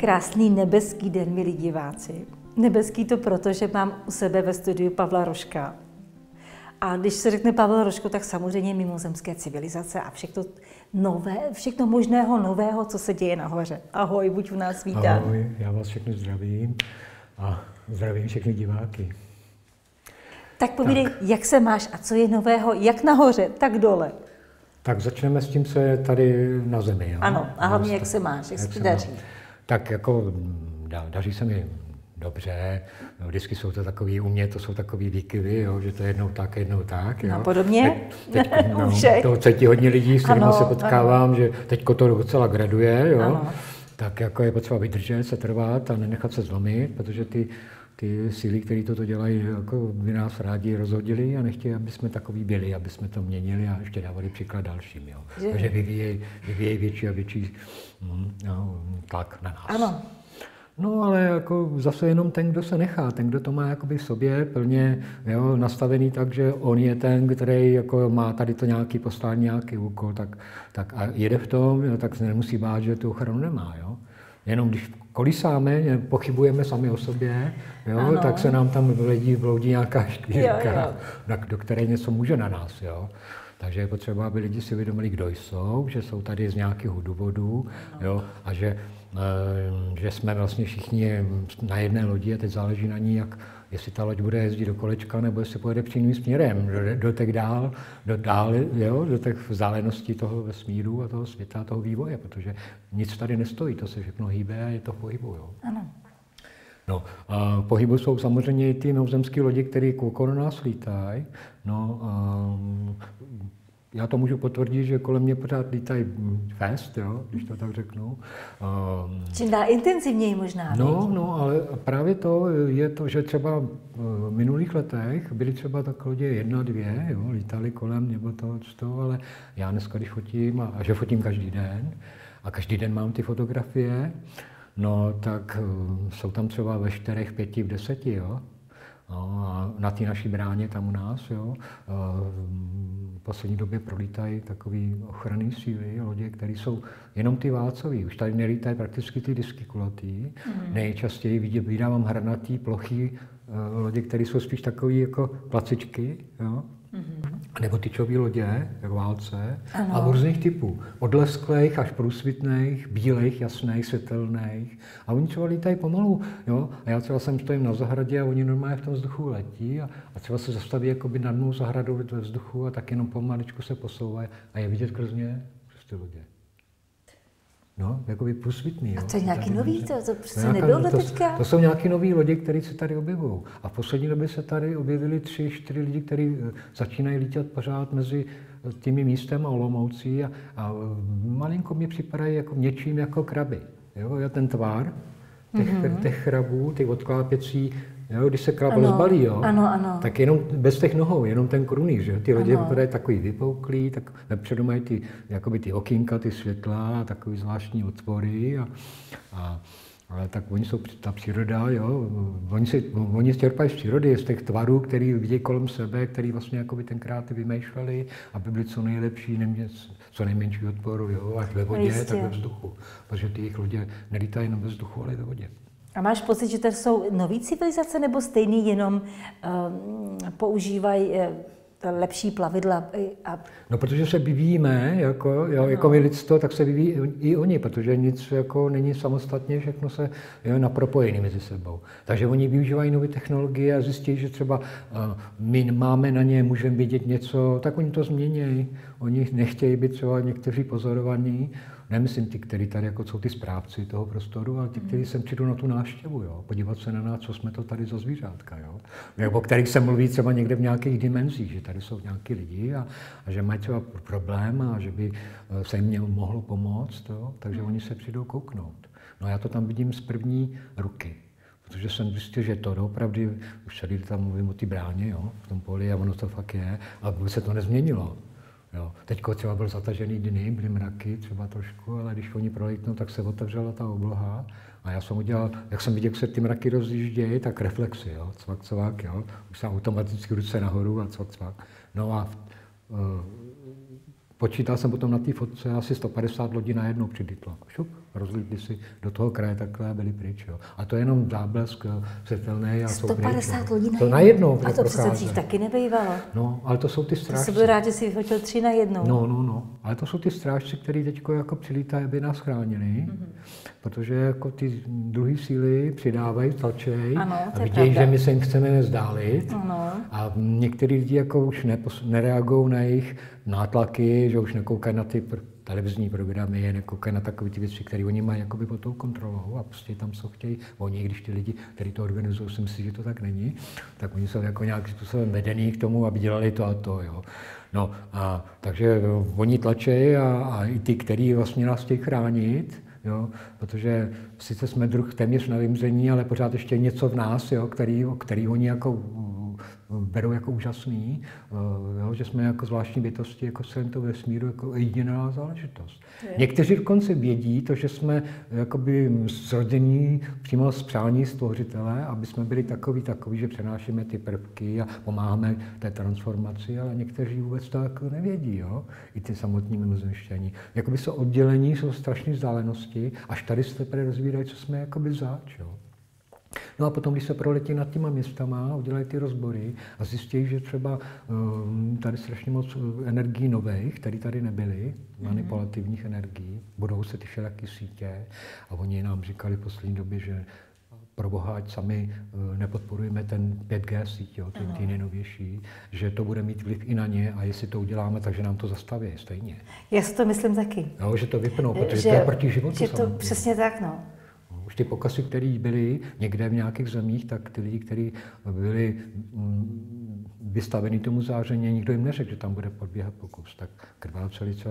krásný nebeský den, milí diváci. Nebeský to proto, že mám u sebe ve studiu Pavla Rožka. A když se řekne Pavel Rožko, tak samozřejmě mimozemské civilizace a všechno nové, všechno možného nového, co se děje nahoře. Ahoj, buď u nás vítán. Ahoj, já vás všechny zdravím a zdravím všechny diváky. Tak povídej, jak se máš a co je nového, jak nahoře, tak dole. Tak začneme s tím, co je tady na zemi. Jo? Ano, a hlavně jak se máš, jak se ti daří. Tak jako daří se mi dobře, vždycky jsou to takový, u mě to jsou takový výkyvy, jo, že to je jednou tak. Jo. No podobně, teď to cítí hodně lidí, s kterými se potkávám, že teďko to docela graduje, jo. Ano. Tak jako je potřeba vydržet, se trvat a nenechat se zlomit, protože ty síly, které toto dělají, jako by nás rádi rozhodili a nechtějí, aby jsme takový byli, aby jsme to měnili a ještě dávali příklad dalším. Jo. Takže vyvíjejí větší a větší tlak na nás. Ano. No ale jako zase jenom ten, kdo se nechá, ten, kdo to má jakoby v sobě plně nastavený tak, že on je ten, který jako má tady to nějaký poslání, nějaký úkol, tak a jede v tom, tak se nemusí bát, že tu ochranu nemá. Jo. Jenom když kolísáme, pochybujeme sami o sobě, tak se nám tam vloudí nějaká škvírka, do které něco může na nás. Jo. Takže je potřeba, aby lidi si uvědomili, kdo jsou, že jsou tady z nějakého důvodu, jo, a že jsme vlastně všichni na jedné lodi a teď záleží na ní, jestli ta loď bude jezdit do kolečka, nebo jestli pojede přímým směrem, do těch vzdáleností toho vesmíru a toho světa, toho vývoje, protože nic tady nestojí, to se všechno hýbe a je to v pohybu. Jo. Ano. No, a v pohybu jsou samozřejmě i ty mimozemské lodi, které okolo nás lítají. No, já to můžu potvrdit, že kolem mě pořád lítají fest, jo, když to tak řeknu. Čím dál intenzivněji možná. No, ale právě to je to, že třeba v minulých letech byly třeba tak lodě 1, 2, jo, lítali kolem nebo toho, ale já dneska, když fotím, a že fotím každý den, a každý den mám ty fotografie, no, tak jsou tam třeba ve 4, 5, v 10, jo. No, a na té naší bráně tam u nás, jo, v poslední době prolítají takový ochranný síly, lodě, které jsou jenom ty válcový. Už tady nelítají prakticky ty disky kulatý. Nejčastěji vydávám hranatý, plochý lodě, které jsou spíš takové jako placičky, jo. Nebo tyčové lodě, jak válce, a různých typů. Od lesklých až průsvitných, bílejch, jasných, světelných. A oni třeba lítají pomalu. Jo? A já třeba stojím na zahradě a oni normálně v tom vzduchu letí a třeba se zastaví jakoby nad mou zahradou ve vzduchu a tak jenom pomaličku se posouvají a je vidět krásně přes ty lodě. No, jakoby průsvitný. A to je nějaký nový, to přece nebylo teďka? To jsou nějaké nové lodě, které se tady objevují. A v poslední době se tady objevili 3, 4 lidi, kteří začínají lítat pořád mezi těmi místem a Olomoucí a malinko mi připadají jako něčím jako kraby. Jo, ten tvar těch krabů, těch odklápěcí, jo, když se krab rozbalí, jo, tak jenom bez těch nohou, jenom ten krunýř, že? Ty lodě vypadají takový vypouklý, tak vepředu mají ty okýnka, ty světla, takový zvláštní otvory ale tak oni jsou ta příroda, jo, oni čerpají z přírody, z těch tvarů, který vidějí kolem sebe, který vlastně jakoby tenkrát vymýšleli, aby byli co nejlepší, co nejmenší odporu, jo, ať ve vodě, tak ve vzduchu, protože ty jejich lodě nelítají jenom ve vzduchu, ale ve vodě. A máš pocit, že to jsou nový civilizace nebo stejný, jenom používají lepší plavidla? No, protože se vyvíjíme, jako my lidstvo, tak se vyvíjí i oni, protože nic jako není samostatně, všechno se je napropojený mezi sebou. Takže oni využívají nové technologie a zjistí, že třeba my máme na ně, můžeme vidět něco, tak oni to změnějí. Oni nechtějí být třeba někteří pozorovaní, nemyslím ty, kteří tady jako jsou ty správci toho prostoru, ale ty, kteří sem přijdou na tu návštěvu, jo, podívat se na nás, co jsme to tady za zvířátka, jo, o kterých se mluví třeba někde v nějakých dimenzích, že tady jsou nějaký lidi a že mají třeba problém a že by se jim mohlo pomoct, jo, takže oni se přijdou kouknout. No já to tam vidím z první ruky, protože jsem zjistil, že to opravdu, už tady tam mluvím o té bráně, jo, v tom poli a ono to fakt je, a vůbec se to nezměnilo. Jo. Teďko třeba byl zatažený dny, byly mraky třeba trošku, ale když oni prolítnou, tak se otevřela ta obloha a já jsem udělal, jak jsem viděl, jak se ty mraky rozjíždějí, tak reflexy, jo, cvak, cvak, jo, už jsem automaticky ruce nahoru a cvak, cvak. No a počítal jsem potom na té fotce asi 150 lodí najednou přilítlo. Šup, rozlítli si do toho kraje takhle a byli pryč. Jo. A to je jenom záblesk světelný a 150 lidí to najednou. A to přece dřív taky nebejvalo. No, ale to jsou ty strážci. To se byl rád, že si vyfotil 3 najednou. No. Ale to jsou ty strážci, kteří teď jako přilítají, aby nás chránili, protože jako ty druhé síly přidávají, tlačejí a vidějí, že my se jim chceme nezdálit. A některý lidi jako už nereagují na jejich nátlaky, že už nekoukají na ty televizní programy, nekoukají na takové ty věci, které oni mají jakoby pod tou kontrolou a prostě tam co chtějí. Oni, když ty lidi, kteří to organizují, si myslí, že to tak není, tak oni jsou jako nějakým způsobem vedení k tomu, aby dělali to a to. Jo. No a takže oni tlačejí a i ty, kteří vlastně nás chtějí chránit, jo, protože sice jsme druh téměř na vymření, ale pořád ještě něco v nás, jo, který oni jako berou jako úžasný, jo, že jsme jako zvláštní bytosti, jako v celém tom vesmíru, jako jediná záležitost. Někteří dokonce vědí to, že jsme jakoby zrození přímo z přání stvořitele, aby jsme byli takový, že přenášíme ty prvky a pomáháme té transformaci, ale někteří vůbec to jako nevědí, jo? I ty samotní mimozemšťaní. Jakoby jsou oddělení, jsou strašné vzdálenosti, až tady se teprve rozvídají, co jsme jakoby zač, jo? No a potom, když se proletí nad těma městama, udělají ty rozbory a zjistí, že třeba tady strašně moc energií nových, které tady nebyly, manipulativních energií, budou se ty všelijaké sítě a oni nám říkali v poslední době, že pro boha, ať sami nepodporujeme ten 5G síť, jo, ty nejnovější, že to bude mít vliv i na ně a jestli to uděláme, takže nám to zastaví stejně. Já si to myslím taky. Jo, že to vypnou, protože to je proti životu. Že to přesně tak, no. Už ty pokazy, které byly někde v nějakých zemích, tak ty lidi, kteří byli vystaveni tomu záření, nikdo jim neřekl, že tam bude podbíhat pokus. Tak krváce lice a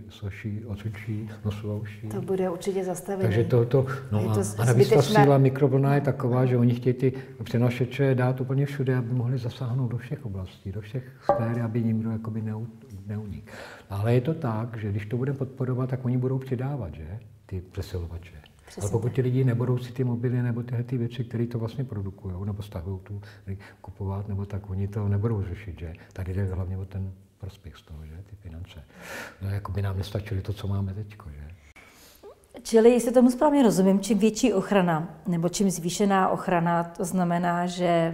osočí, nosu a uší. To bude určitě zastavené. Takže a navíc ta síla mikrovlna je taková, že oni chtějí ty přenašeče dát úplně všude, aby mohli zasáhnout do všech oblastí, do všech sfér, aby nikdo jakoby neunikl. Ale je to tak, že když to budeme podporovat, tak oni budou přidávat, že? Ty přesilovače. Ale pokud ti lidi nebudou si ty mobily nebo tyhle ty věci, které to vlastně produkují, nebo stahují tu kupovat, nebo tak oni to nebudou řešit, že? Tady jde hlavně o ten prospěch z toho, že? Ty finance. No jako by nám nestačily to, co máme teďko, že? Čili, jestli tomu správně rozumím, čím větší ochrana, nebo čím zvýšená ochrana, to znamená, že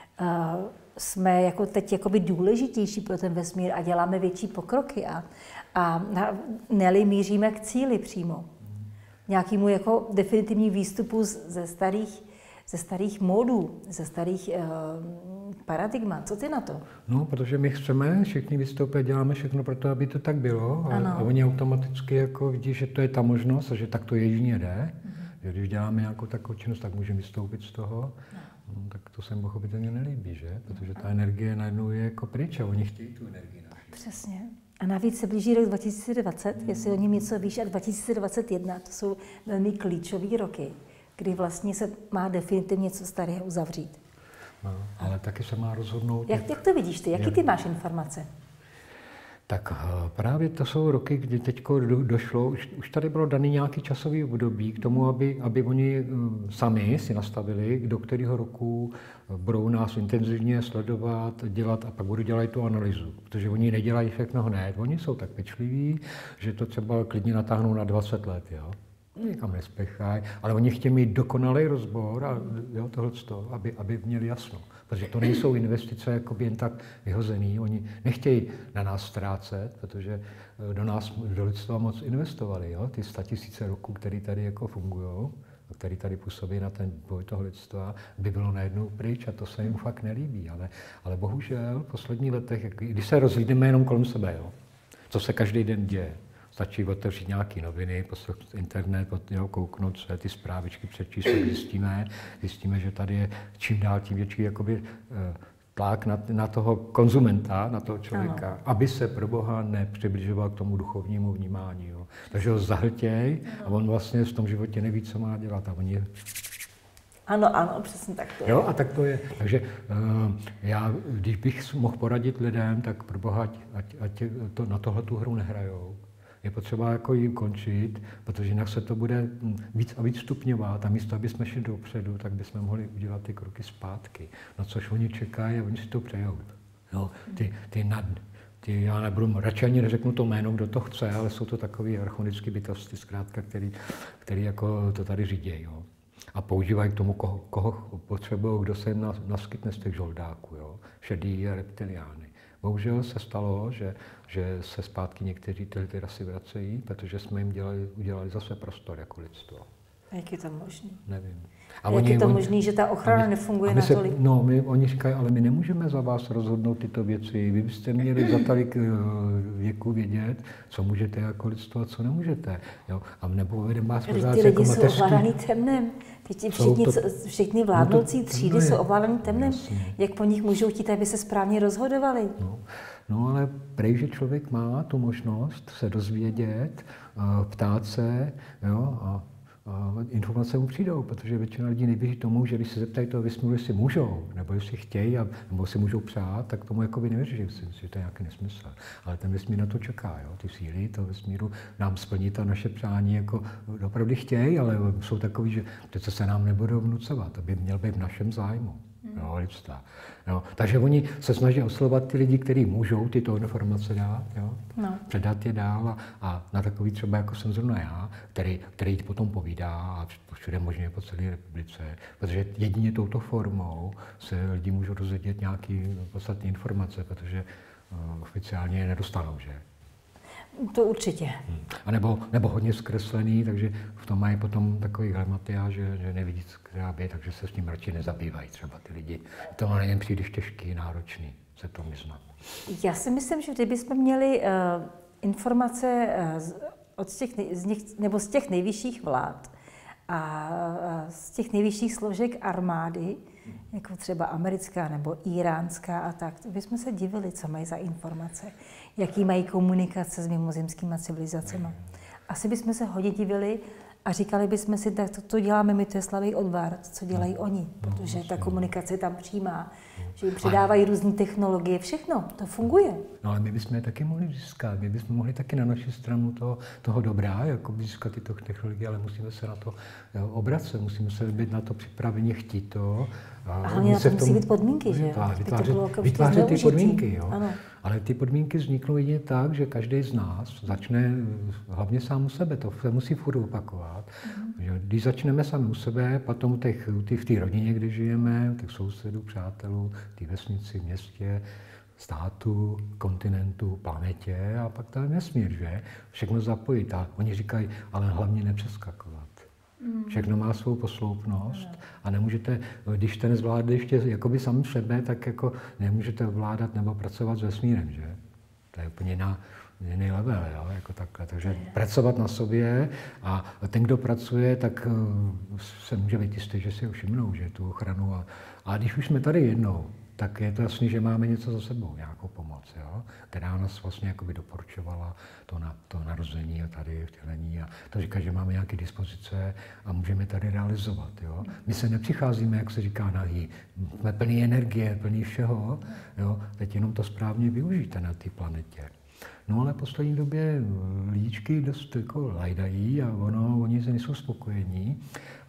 jsme jako teď jakoby důležitější pro ten vesmír a děláme větší pokroky a ne-li míříme k cíli přímo. Nějakému jako definitivní výstupu ze starých módů, ze starých paradigmat. Co ty na to? No, protože my chceme všichni vystoupit, děláme všechno pro to, aby to tak bylo. A oni automaticky jako vidí, že to je ta možnost a že tak to jedině jde. Že když děláme nějakou takovou činnost, tak můžeme vystoupit z toho. No, tak to se jim pochopitelně nelíbí, že? Protože ta energie najednou je jako pryč a oni chtějí tu energii naši. Přesně. A navíc se blíží rok 2020, jestli o něm něco víš, a 2021, to jsou velmi klíčové roky, kdy vlastně se má definitivně něco starého uzavřít. No, ale taky se má rozhodnout... Jak to vidíš ty? Jaký ty máš informace? Tak právě to jsou roky, kdy teď došlo, už tady bylo daný nějaký časový období k tomu, aby oni sami si nastavili, do kterého roku budou nás intenzivně sledovat, dělat a pak budou dělat tu analýzu. Protože oni nedělají všechno hned, oni jsou tak pečliví, že to třeba klidně natáhnou na 20 let. Jo? Nikam nespěchají, ale oni chtějí mít dokonalý rozbor a tohleto, aby měli jasno. Protože to nejsou investice jakoby jen tak vyhozený. Oni nechtějí na nás ztrácet, protože do lidstva moc investovali. Jo? Ty 100 000 roků, které tady jako fungují, který tady působí na ten boj toho lidstva, by bylo najednou pryč a to se jim fakt nelíbí. Ale bohužel v posledních letech, když se rozhlídneme jenom kolem sebe, jo? Co se každý den děje, stačí otevřít nějaké noviny, poslouchat internet, kouknout se, ty zprávičky přečíst, zjistíme, že tady je čím dál tím větší jakoby, tlak na toho konzumenta, na toho člověka, aby se pro Boha nepřibližoval k tomu duchovnímu vnímání. Jo. Takže ho zahltěj a on vlastně v tom životě neví, co má dělat. A oni... Ano, přesně tak to je. Jo, a tak to je. Takže já, když bych mohl poradit lidem, tak pro Boha, ať na tohle tu hru nehrajou. Je potřeba jako ji ukončit, protože jinak se to bude víc a víc stupňovat a místo, aby jsme šli dopředu, tak bychom mohli udělat ty kroky zpátky. No což oni čekají a oni si to přejou. Jo, ty já nebudu, radši ani neřeknu to jméno, kdo to chce, ale jsou to takové archonické bytosti, zkrátka, který jako to tady řídějí. Jo. A používají k tomu, koho potřebují, kdo se jim naskytne z těch žoldáků, jo. Šedý a reptiliány. Bohužel se stalo, že se zpátky někteří ty rasy vracejí, protože jsme jim udělali zase prostor jako lidstvo. Jak je to možné? Nevím. A jak je to možné, že ta ochrana nefunguje natolik? Oni říkají, ale my nemůžeme za vás rozhodnout tyto věci. Vy byste měli za tolik věku vědět, co můžete jako lidstvo a co nemůžete. Jo? A nebo vedem vás pořád ty jako lidi mateřský. jsou ovládaný temnem. Všechny vládnoucí třídy jsou ovládaný temnem. Jasně. Jak po nich můžou chtít, aby se správně rozhodovali? No ale prej, že člověk má tu možnost se dozvědět, ptát se, jo, a informace mu přijdou, protože většina lidí neběží tomu, že když se zeptají toho vesmíru, jestli můžou, nebo jestli chtějí, nebo si můžou přát, tak tomu jakoby nevěří, že to je nějaký nesmysl. Ale ten vesmír na to čeká, jo? Ty síly toho vesmíru nám splní to naše přání, jako opravdu chtějí, ale jsou takový, že to, co se nám nebudou vnucovat, to by měl být v našem zájmu. Jo, lidstva. Jo. Takže oni se snaží oslovovat ty lidi, kteří můžou tyto informace dát, jo, předat je dál a na takový třeba jako jsem zrovna já, který potom povídá a všude možně po celé republice, protože jedině touto formou se lidi můžou dozvědět nějaké podstatné informace, protože oficiálně je nedostanou, že? To určitě. A nebo hodně zkreslený, takže v tom mají potom takový glematia, že nevidí, která by, takže se s tím radši nezabývají třeba ty lidi. To na něm příliš těžký, náročný se to vyznat. Já si myslím, že kdybychom měli informace z těch nejvyšších vlád a z těch nejvyšších složek armády, jako třeba americká nebo iránská a tak, to bychom se divili, co mají za informace, jaký mají komunikace s mimozemskými civilizacemi. Asi bychom se hodně divili a říkali bychom si, tak to děláme my, to je slabý odvar, co dělají oni, protože ta komunikace je tam přímá, že jim předávají různé technologie, všechno, to funguje. No ale my bychom je taky mohli získat, my bychom mohli taky na naši stranu toho dobrá, jako získat tyto technologie, ale musíme se na to obracet, musíme se být na to připraveni, chtít to. A hlavně na to musí být podmínky, že? Vytvářet ty podmínky, jo. Ano. Ale ty podmínky vzniknou jedině tak, že každý z nás začne hlavně sám u sebe, to se musí furt opakovat. Že když začneme sami u sebe, potom v té rodině, kde žijeme, těch sousedů, přátelů, té vesnici, městě, státu, kontinentu, planetě a pak ten vesmír, že? Všechno zapojit. A oni říkají, ale hlavně nepřeskakovat. Všechno má svou posloupnost a nemůžete, když ten zvládne ještě jakoby sami sebe, tak jako nemůžete ovládat nebo pracovat s vesmírem, že? To je úplně jiný level, jo? Jako takhle. Takže pracovat na sobě a ten, kdo pracuje, tak se může být jistý, že si ho všimnou, že tu ochranu. A když už jsme tady jednou, tak je to jasný, že máme něco za sebou, nějakou pomoc, jo? Která nás vlastně jakoby doporučovala to narození a tady vtělení a to říká, že máme nějaké dispozice a můžeme tady realizovat. Jo? My se nepřicházíme, jak se říká, nahý. Jsme plný energie, plný všeho, jo? Teď jenom to správně využijte na té planetě. No ale v poslední době lidičky dost jako lajdají a oni se nejsou spokojení.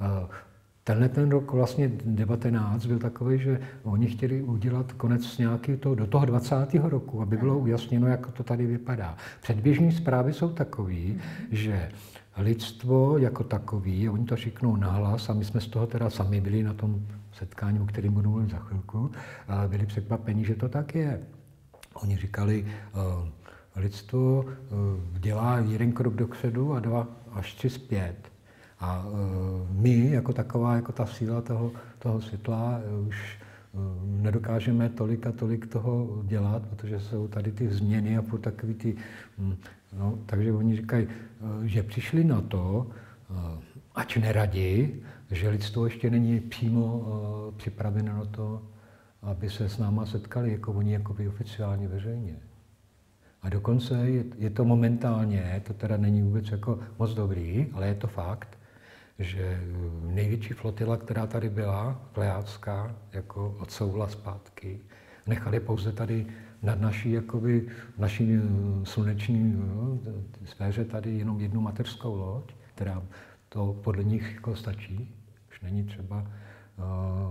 Ten rok vlastně 19 byl takový, že oni chtěli udělat konec do toho 20. roku, aby bylo ujasněno, jak to tady vypadá. Předběžné zprávy jsou takové, že lidstvo jako takový, oni to řeknou nahlas a my jsme z toho teda sami byli na tom setkání, o kterém budu mluvit za chvilku, a byli překvapení, že to tak je. Oni říkali, lidstvo dělá jeden krok dopředu a 2 až 3 zpět. A my, jako taková, jako ta síla toho světla, už nedokážeme tolik a tolik toho dělat, protože jsou tady ty změny a furt takový ty... No, takže oni říkají, že přišli na to, ač neradi, že lidstvo ještě není přímo připraveno na to, aby se s náma setkali, jako oni jakoby oficiálně veřejně. A dokonce je to momentálně, to teda není vůbec jako moc dobrý, ale je to fakt, že největší flotila, která tady byla, plejádská, jako odsouvla zpátky. Nechali pouze tady nad naší sluneční sféře tady jenom jednu mateřskou loď, která to podle nich jako stačí. Už není třeba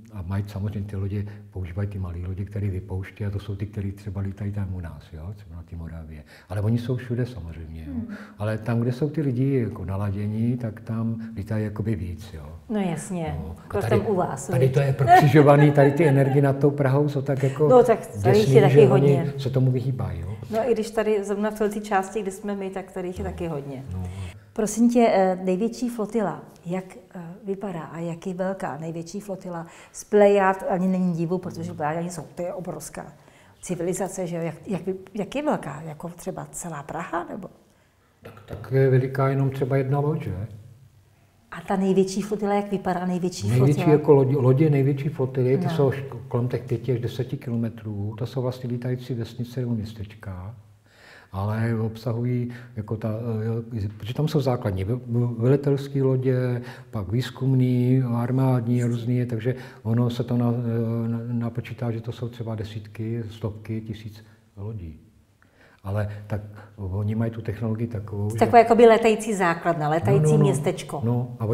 a mají samozřejmě ty lodě, používají ty malé lodě, které vypouští, a to jsou ty, které třeba lítají tam u nás, jo, třeba na té Moravě. Ale oni jsou všude samozřejmě, jo. Ale tam, kde jsou ty lidi jako naladění, tak tam lítají jakoby víc, jo. No jasně, No. jako tam u vás. Tady to je prokřižovaný, tady ty energie nad tou Prahou jsou tak jako no, tak tady děsný, je taky že hodně. oni se tomu vyhýbají, jo. No i když tady zrovna v té části, kde jsme my, tak tady je taky hodně. No. Prosím tě, největší flotila, jak vypadá a jak je velká největší flotila z Plejad, ani není divu, protože Plejadi jsou, to je obrovská civilizace, že jak je velká, jako třeba celá Praha, nebo? Tak je veliká jenom třeba jedna loď, že? A ta největší flotila, jak vypadá největší flotila? Největší jako lodě největší flotily, ty jsou kolem těch 5 až 10 kilometrů, to jsou vlastně lítající vesnice nebo městečka, ale obsahují, jako protože tam jsou základní velitelské lodě, pak výzkumný, armádní, různý, takže ono se to napočítá, že to jsou třeba desítky, stovky, tisíc lodí. Ale tak oni mají tu technologii takovou, že... Takové jako by letající základna, letající městečko. No, a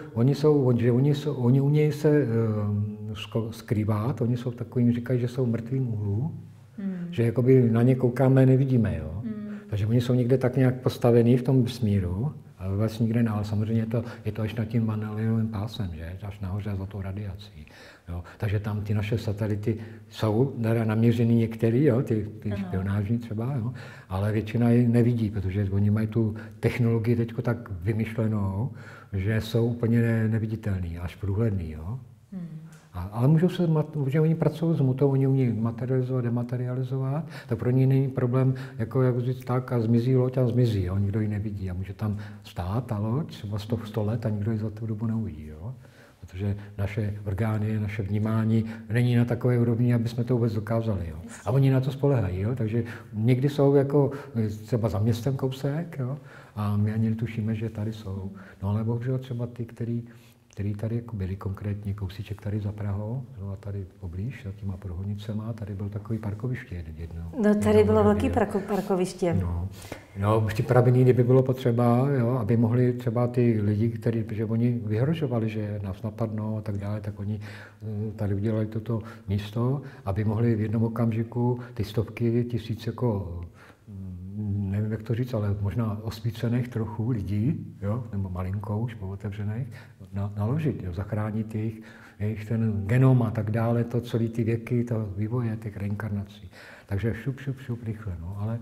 oni umějí se skrývat, oni jsou takovým, říkají, že jsou mrtvým úhlu, že jakoby na ně koukáme, nevidíme, jo. Takže oni jsou někde tak nějak postavení v tom smíru, ale vlastně nikde ne, ale samozřejmě je to až nad tím Maneliovým pásem, že? Až nahoře za tou radiací. Jo. Takže tam ty naše satelity jsou naměřený některý, jo, ty špionážní třeba, jo, ale většina je nevidí, protože oni mají tu technologii teďko tak vymyšlenou, že jsou úplně neviditelný, až průhledný. Jo. Ale můžou oni pracují s mutou, oni umí materializovat, dematerializovat, tak pro ně není problém, jako jak říct tak, a zmizí loď a zmizí, jo, nikdo ji nevidí a může tam stát ta loď, třeba 100 let a nikdo ji za tu dobu neuvidí, jo. Protože naše orgány, naše vnímání není na takové úrovni, aby jsme to vůbec dokázali, jo. A oni na to spolehají, jo, takže někdy jsou jako třeba za městem kousek, jo, a my ani netušíme, že tady jsou. No ale bohužel třeba ty, který tady jako byli konkrétně kousíček tady za Prahou, no a tady poblíž, za těma Prohonicema, tady byl takový parkoviště jedno. No tady bylo velký parkoviště. No, v té Prabiny, kdyby bylo potřeba, jo, aby mohli třeba ty lidi, protože oni vyhrožovali, že nás napadnou a tak dále, tak oni tady udělali toto místo, aby mohli v jednom okamžiku ty stovky tisíc jako nevím, jak to říct, ale možná osvícených trochu lidí, jo, nebo malinkou, už otevřených, naložit, jo, zachránit jejich ten genom a tak dále, to celý ty věky, to vývoje těch reinkarnací. Takže šup rychle, no, ale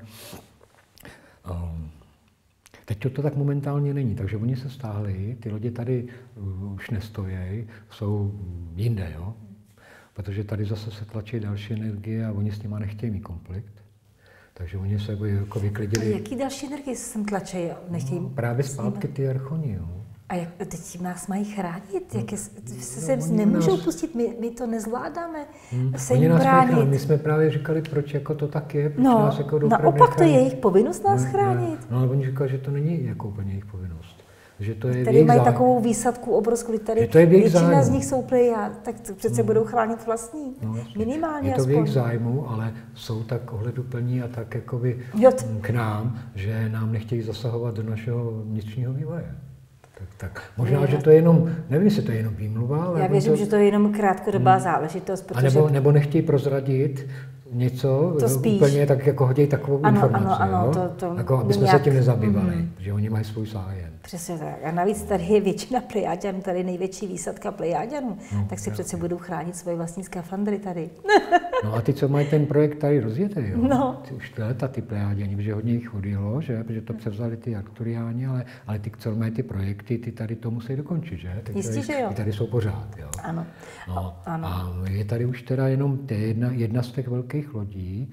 teď to tak momentálně není, takže oni se stáhli, ty lodě tady už nestojí, jsou jinde, jo, protože tady zase se tlačí další energie a oni s nima nechtějí mít konflikt. Takže oni se jako vyklidili. A jaký další energie se sem tlačí? Nechtějí... No, právě zpátky ty archoni, jo. A jak teď nás mají chránit? Se nemůžou pustit, my to nezvládáme se jim bránit. My jsme právě říkali, proč jako to tak je, proč no, nás jako naopak to je jejich povinnost nás chránit. No, ale oni říkali, že to není jako úplně jejich povinnost. Že to je tady mají takovou výsadku obrovskou, tady většina z nich jsou Plejad, tak přece budou chránit vlastní, minimálně aspoň. Je to v jejich zájmu, ale jsou tak ohleduplní a tak jakoby k nám, že nám nechtějí zasahovat do našeho vnitřního vývoje. Tak možná, že to je jenom, nevím, jestli to je jenom výmluva, ale... Já věřím, že to je jenom krátkodobá záležitost, protože... A nebo nechtějí prozradit něco, úplně tak jako hodí takovou informaci, ano, jako aby jsme se tím nezabývali, že oni mají svůj zájem. Přesně tak. A navíc tady je většina Plejáďanů, tady největší výsadka Plejáďanů, tak si přece budou chránit svoje vlastní skafandry tady. No a ty, co mají ten projekt tady rozjetý, jo? No. Už ty Plejáďani, protože hodně jich odjelo, že? Protože to převzali ty Arkturiáni, ale ty, co mají ty projekty, ty tady to musí dokončit, že? Jistě, že jo. Ty tady jsou pořád, jo? Ano. No, ano. A je tady už teda jenom jedna z těch velkých lodí.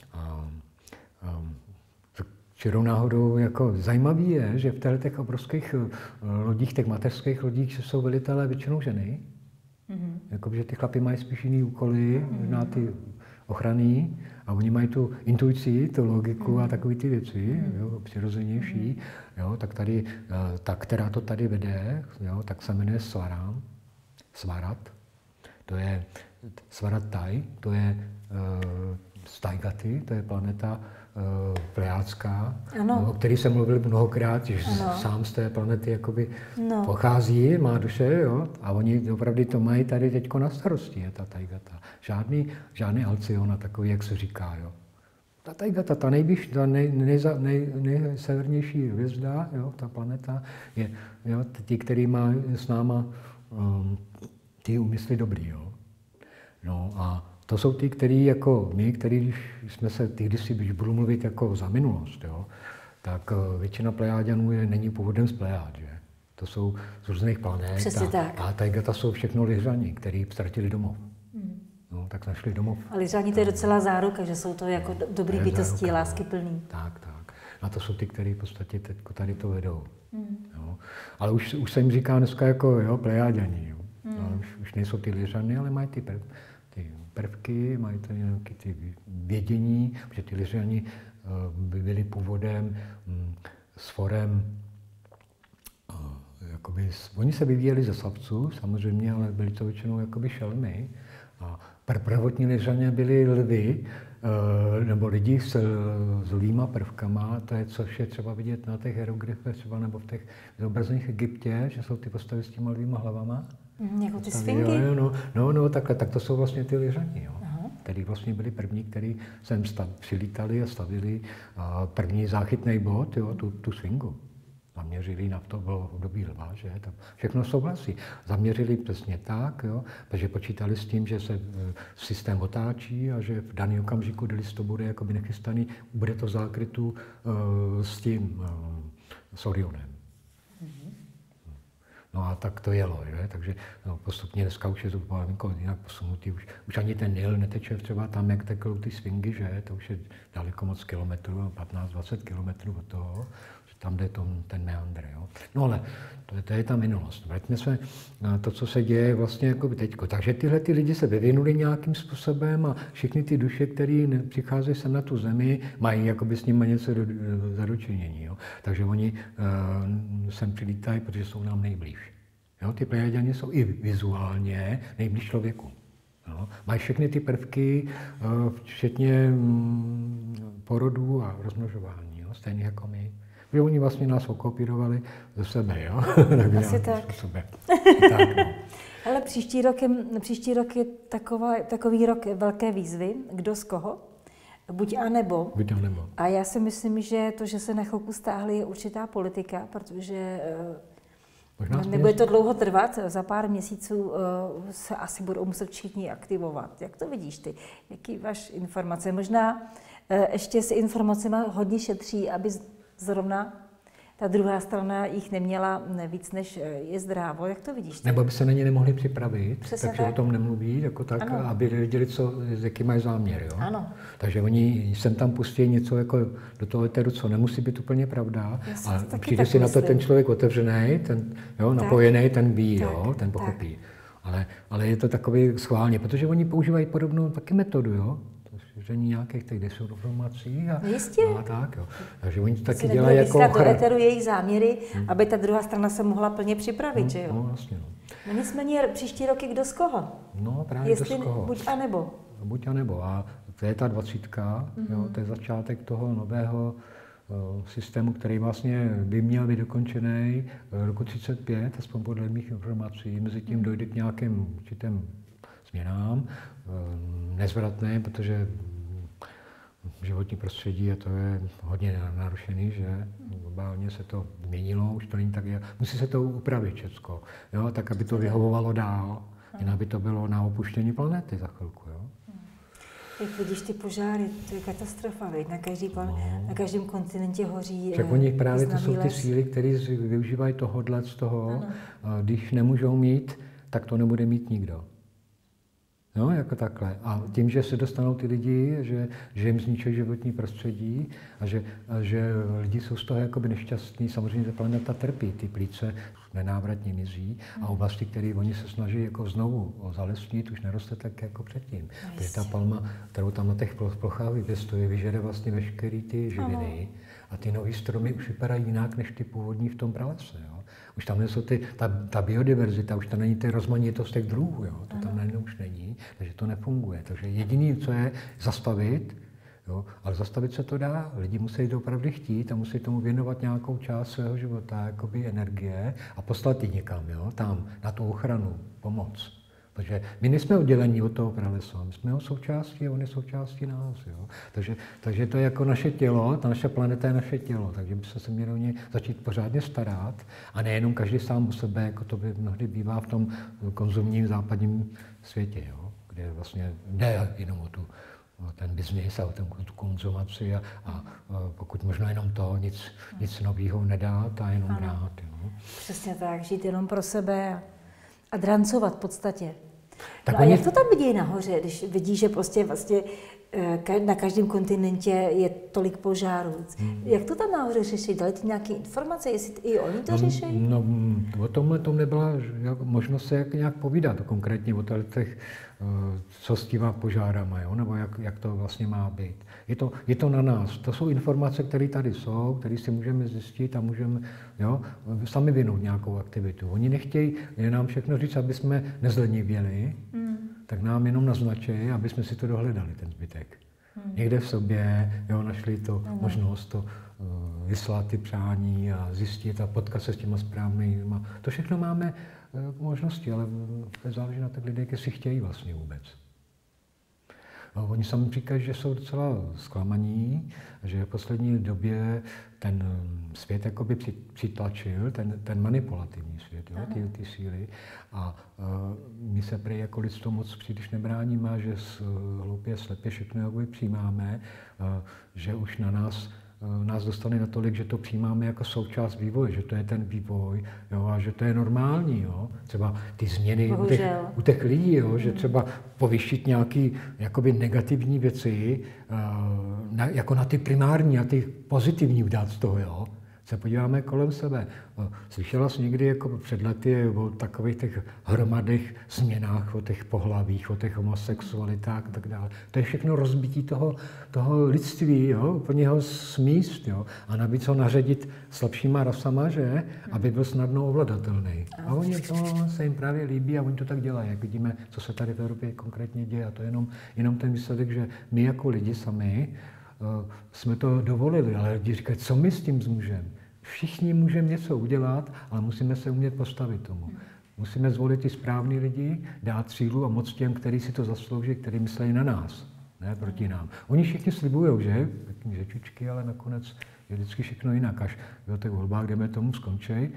Čirou náhodou jako zajímavý je, že v těch obrovských lodích, těch mateřských lodích, jsou velitelé většinou ženy. Jakože ty chlapi mají spíš jiný úkoly, možná ty ochranný, a oni mají tu intuici, tu logiku a takové ty věci, jo, přirozenější. Jo, tak tady, ta, která to tady vede, jo, tak se jmenuje Svarat. To je Svarataj, to je Staigaty, to je planeta plejádská, Ano. o který jsem mluvil mnohokrát, že sám z té planety jakoby pochází, má duše, jo, a oni opravdu to mají tady teďko na starosti, je ta Taygata. Žádný Alciona takový, jak se říká, jo. Ta Taygata, ta nejsevernější hvězda, jo, ta planeta, je jo, ti, který má s náma ty úmysly dobrý, jo. No a to jsou ty, který jako my, který, když jsme se když budu mluvit jako za minulost, jo, tak většina Plejáďanů není původem z Plejád, že? To jsou z různých planet. Přesně tak. A Taygata jsou všechno Lyřani, kteří ztratili domov. No, tak našli domov. A Lyřani to je docela záruka, že jsou to jako dobrý bytosti, láskyplný. Tak. A to jsou ty, kteří v podstatě teď tady to vedou. Jo. Ale už se jim říká dneska jako jo, Plejáďani. Jo. No, už nejsou ty Lyřany, ale mají ty prvky, mají to nějaké ty vědění, protože ty Lyřani byli původem s forem, jakoby, oni se vyvíjeli ze savců samozřejmě, ale byli to většinou jakoby šelmy. A prvotní Lyřané byli lvy, nebo lidi s lvýma prvkama, to je, což je třeba vidět na těch hieroglyfech třeba, nebo v těch zobrazených Egyptě, že jsou ty postavy s těma lvýma hlavama. Jako ty sfingy? No, takhle, tak to jsou vlastně ty Lyřani, jo. Který vlastně byli první, kteří sem přilítali a stavili první záchytný bod, jo, tu sfingu. Zaměřili na to, bylo období lva, že? Tam všechno souhlasí. Zaměřili přesně tak, jo, protože počítali s tím, že se systém otáčí a že v daný okamžiku, když to bude jakoby nechystaný, bude to v zákrytu s tím, s Orionem. No a tak to jelo, že? Takže no, postupně dneska už je to jinak posunutý. Už ani ten Nil neteče třeba tam, jak teklou ty sfingy, že? To už je daleko moc kilometrů, 15-20 kilometrů od toho. Tam jde ten meandr, jo. No ale to je ta minulost. Vraťme se na to, co se děje vlastně jako teďko. Takže tyhle ty lidi se vyvinuli nějakým způsobem a všechny ty duše, které přicházejí sem na tu zemi, mají jakoby s nimi něco za dočinění, jo. Takže oni sem přilítají, protože jsou nám nejblíž. Jo. Ty Plejáďani jsou i vizuálně nejblíž člověku. Jo. Mají všechny ty prvky, včetně porodů a rozmnožování, jo. Stejně jako my. Že oni vlastně nás okopírovali ze sebe, jo? Asi tak. Tak, no. Ale příští rok je takový rok velké výzvy. Kdo z koho? Buď a nebo. A já si myslím, že to, že se na chvilku stáhli, je určitá politika, protože nebude to dlouho trvat. Za pár měsíců se asi budou muset všichni aktivovat. Jak to vidíš ty? Jaký máš informace? Možná ještě si informacemi hodně šetří, aby zrovna ta druhá strana jich neměla víc, než je zdrávo. Jak to vidíš? Nebo by se na ně nemohli připravit, přesně takže tak. O tom nemluví, jako tak, ano. Aby věděli, jaký mají záměr. Jo? Ano. Takže oni sem tam pustí něco jako do toho éteru, co nemusí být úplně pravda. A přijde si na to ten člověk otevřený, napojený, ten ví, jo? Ten pochopí. Ale je to takový schválně, protože oni používají podobnou taky metodu, jo? Šíření nějakých těch desinformací a tak, jo. Takže oni to taky dělají jako do éteru jejich záměry, aby ta druhá strana se mohla plně připravit, že jo? No, vlastně, no. No nicméně příští roky kdo z koho? No, právě jestli kdo z koho. Buď a nebo. Buď a nebo. A to je ta 20, jo, to je začátek toho nového systému, který vlastně by měl být dokončený roku 35, aspoň podle mých informací. Mezitím dojde k nějakým určitým změnám, nezvratné, protože životní prostředí a to je hodně narušený, že globálně se to změnilo, už to není tak, musí se to upravit všecko, jo, tak, aby to vyhovovalo dál, jen aby to bylo na opuštění planety za chvilku, jo. Jak vidíš ty požáry, to je katastrofa, na každém kontinentě hoří. Tak oni právě to jsou ty síly, které využívají tohohle z toho, když nemůžou mít, tak to nebude mít nikdo. No, jako takhle. A tím, že se dostanou ty lidi, že jim zničí životní prostředí a že lidi jsou z toho jakoby nešťastní, samozřejmě ta planeta trpí, ty plíce nenávratně mizí a oblasti, které oni se snaží jako znovu zalesnit, už neroste tak jako předtím. Protože ta palma, kterou tam na těch plochách vypěstuje, vyžere vlastně veškeré ty živiny a ty nový stromy už vypadají jinak než ty původní v tom pralese. Jo. Už tam nejsou ta biodiverzita, už tam není ty rozmanitost těch druhů, jo. To tam najednou už není, takže to nefunguje. Takže jediné, co je zastavit, Jo? Ale zastavit se to dá. Lidi musí to opravdu chtít a musí tomu věnovat nějakou část svého života, jakoby energie a poslat ji někam, jo? Tam, na tu ochranu, pomoc. Protože my nejsme oddělení od toho pralesa, my jsme jeho součástí a on je součástí nás. Jo? Takže to je jako naše tělo, ta naše planeta je naše tělo, takže by se měli o ně začít pořádně starat a nejenom každý sám o sebe, jako to by mnohdy bývá v tom konzumním západním světě, jo? Kde vlastně jde jenom o ten biznis a o tu konzumaci a pokud možno jenom to, nic nového nedát a jenom brát. Jo? Přesně tak, žít jenom pro sebe a drancovat v podstatě. Tak no a jak to tam vidí nahoře, když vidí, že prostě vlastně na každém kontinentě je tolik požárů? Jak to tam nahoře řeší? Dali ti nějaké informace, jestli i oni to řeší? No, o tomhle tom nebyla možnost se nějak povídat konkrétně o těch, co s těma požárama, jo? Nebo jak to vlastně má být. Je to na nás. To jsou informace, které tady jsou, které si můžeme zjistit a můžeme sami vynout nějakou aktivitu. Oni nechtějí nám všechno říct, aby jsme nezlenivěli, tak nám jenom naznačí, aby jsme si to dohledali, ten zbytek. Někde v sobě našli to možnost to vyslat ty přání a zjistit a potkat se s těma správnýma. To všechno máme možnosti, ale záleží na těch lidech, jestli chtějí vlastně vůbec. Oni sami říkají, že jsou docela zklamaní, že v poslední době ten svět jakoby přitlačil, ten manipulativní svět, jo, ty síly. A my se prý jako lidstvo moc příliš nebráníme a že hloupě, slepě všechno jakoby přijímáme, že už nás dostane natolik, že to přijímáme jako součást vývoje, že to je ten vývoj, jo, a že to je normální. Jo. Třeba ty změny u těch lidí, jo, že třeba povyšit nějaké jakoby negativní věci, jako na ty primární a ty pozitivní udělat z toho. Jo. Se podíváme kolem sebe. Slyšela jsi někdy jako před lety o takových těch hromadných změnách, o těch pohlavích, o těch homosexualitách a tak dále. To je všechno rozbití toho lidství, jo? Úplně ho smíst, jo? A navíc ho naředit slabšíma rasama, že? Aby byl snadno ovladatelný. A oni to se jim právě líbí a oni to tak dělají. Jak vidíme, co se tady v Evropě konkrétně děje. A to je jenom ten výsledek, že my jako lidi sami jsme to dovolili, ale lidi říkají, co my s tím můžeme? Všichni můžeme něco udělat, ale musíme se umět postavit tomu. Musíme zvolit ty správný lidi, dát sílu a moc těm, kteří si to zaslouží, kteří myslí na nás, ne proti nám. Oni všichni slibují, že? Takové řečičky, ale nakonec je vždycky všechno jinak. Až v těch volbách, jdeme tomu skončí,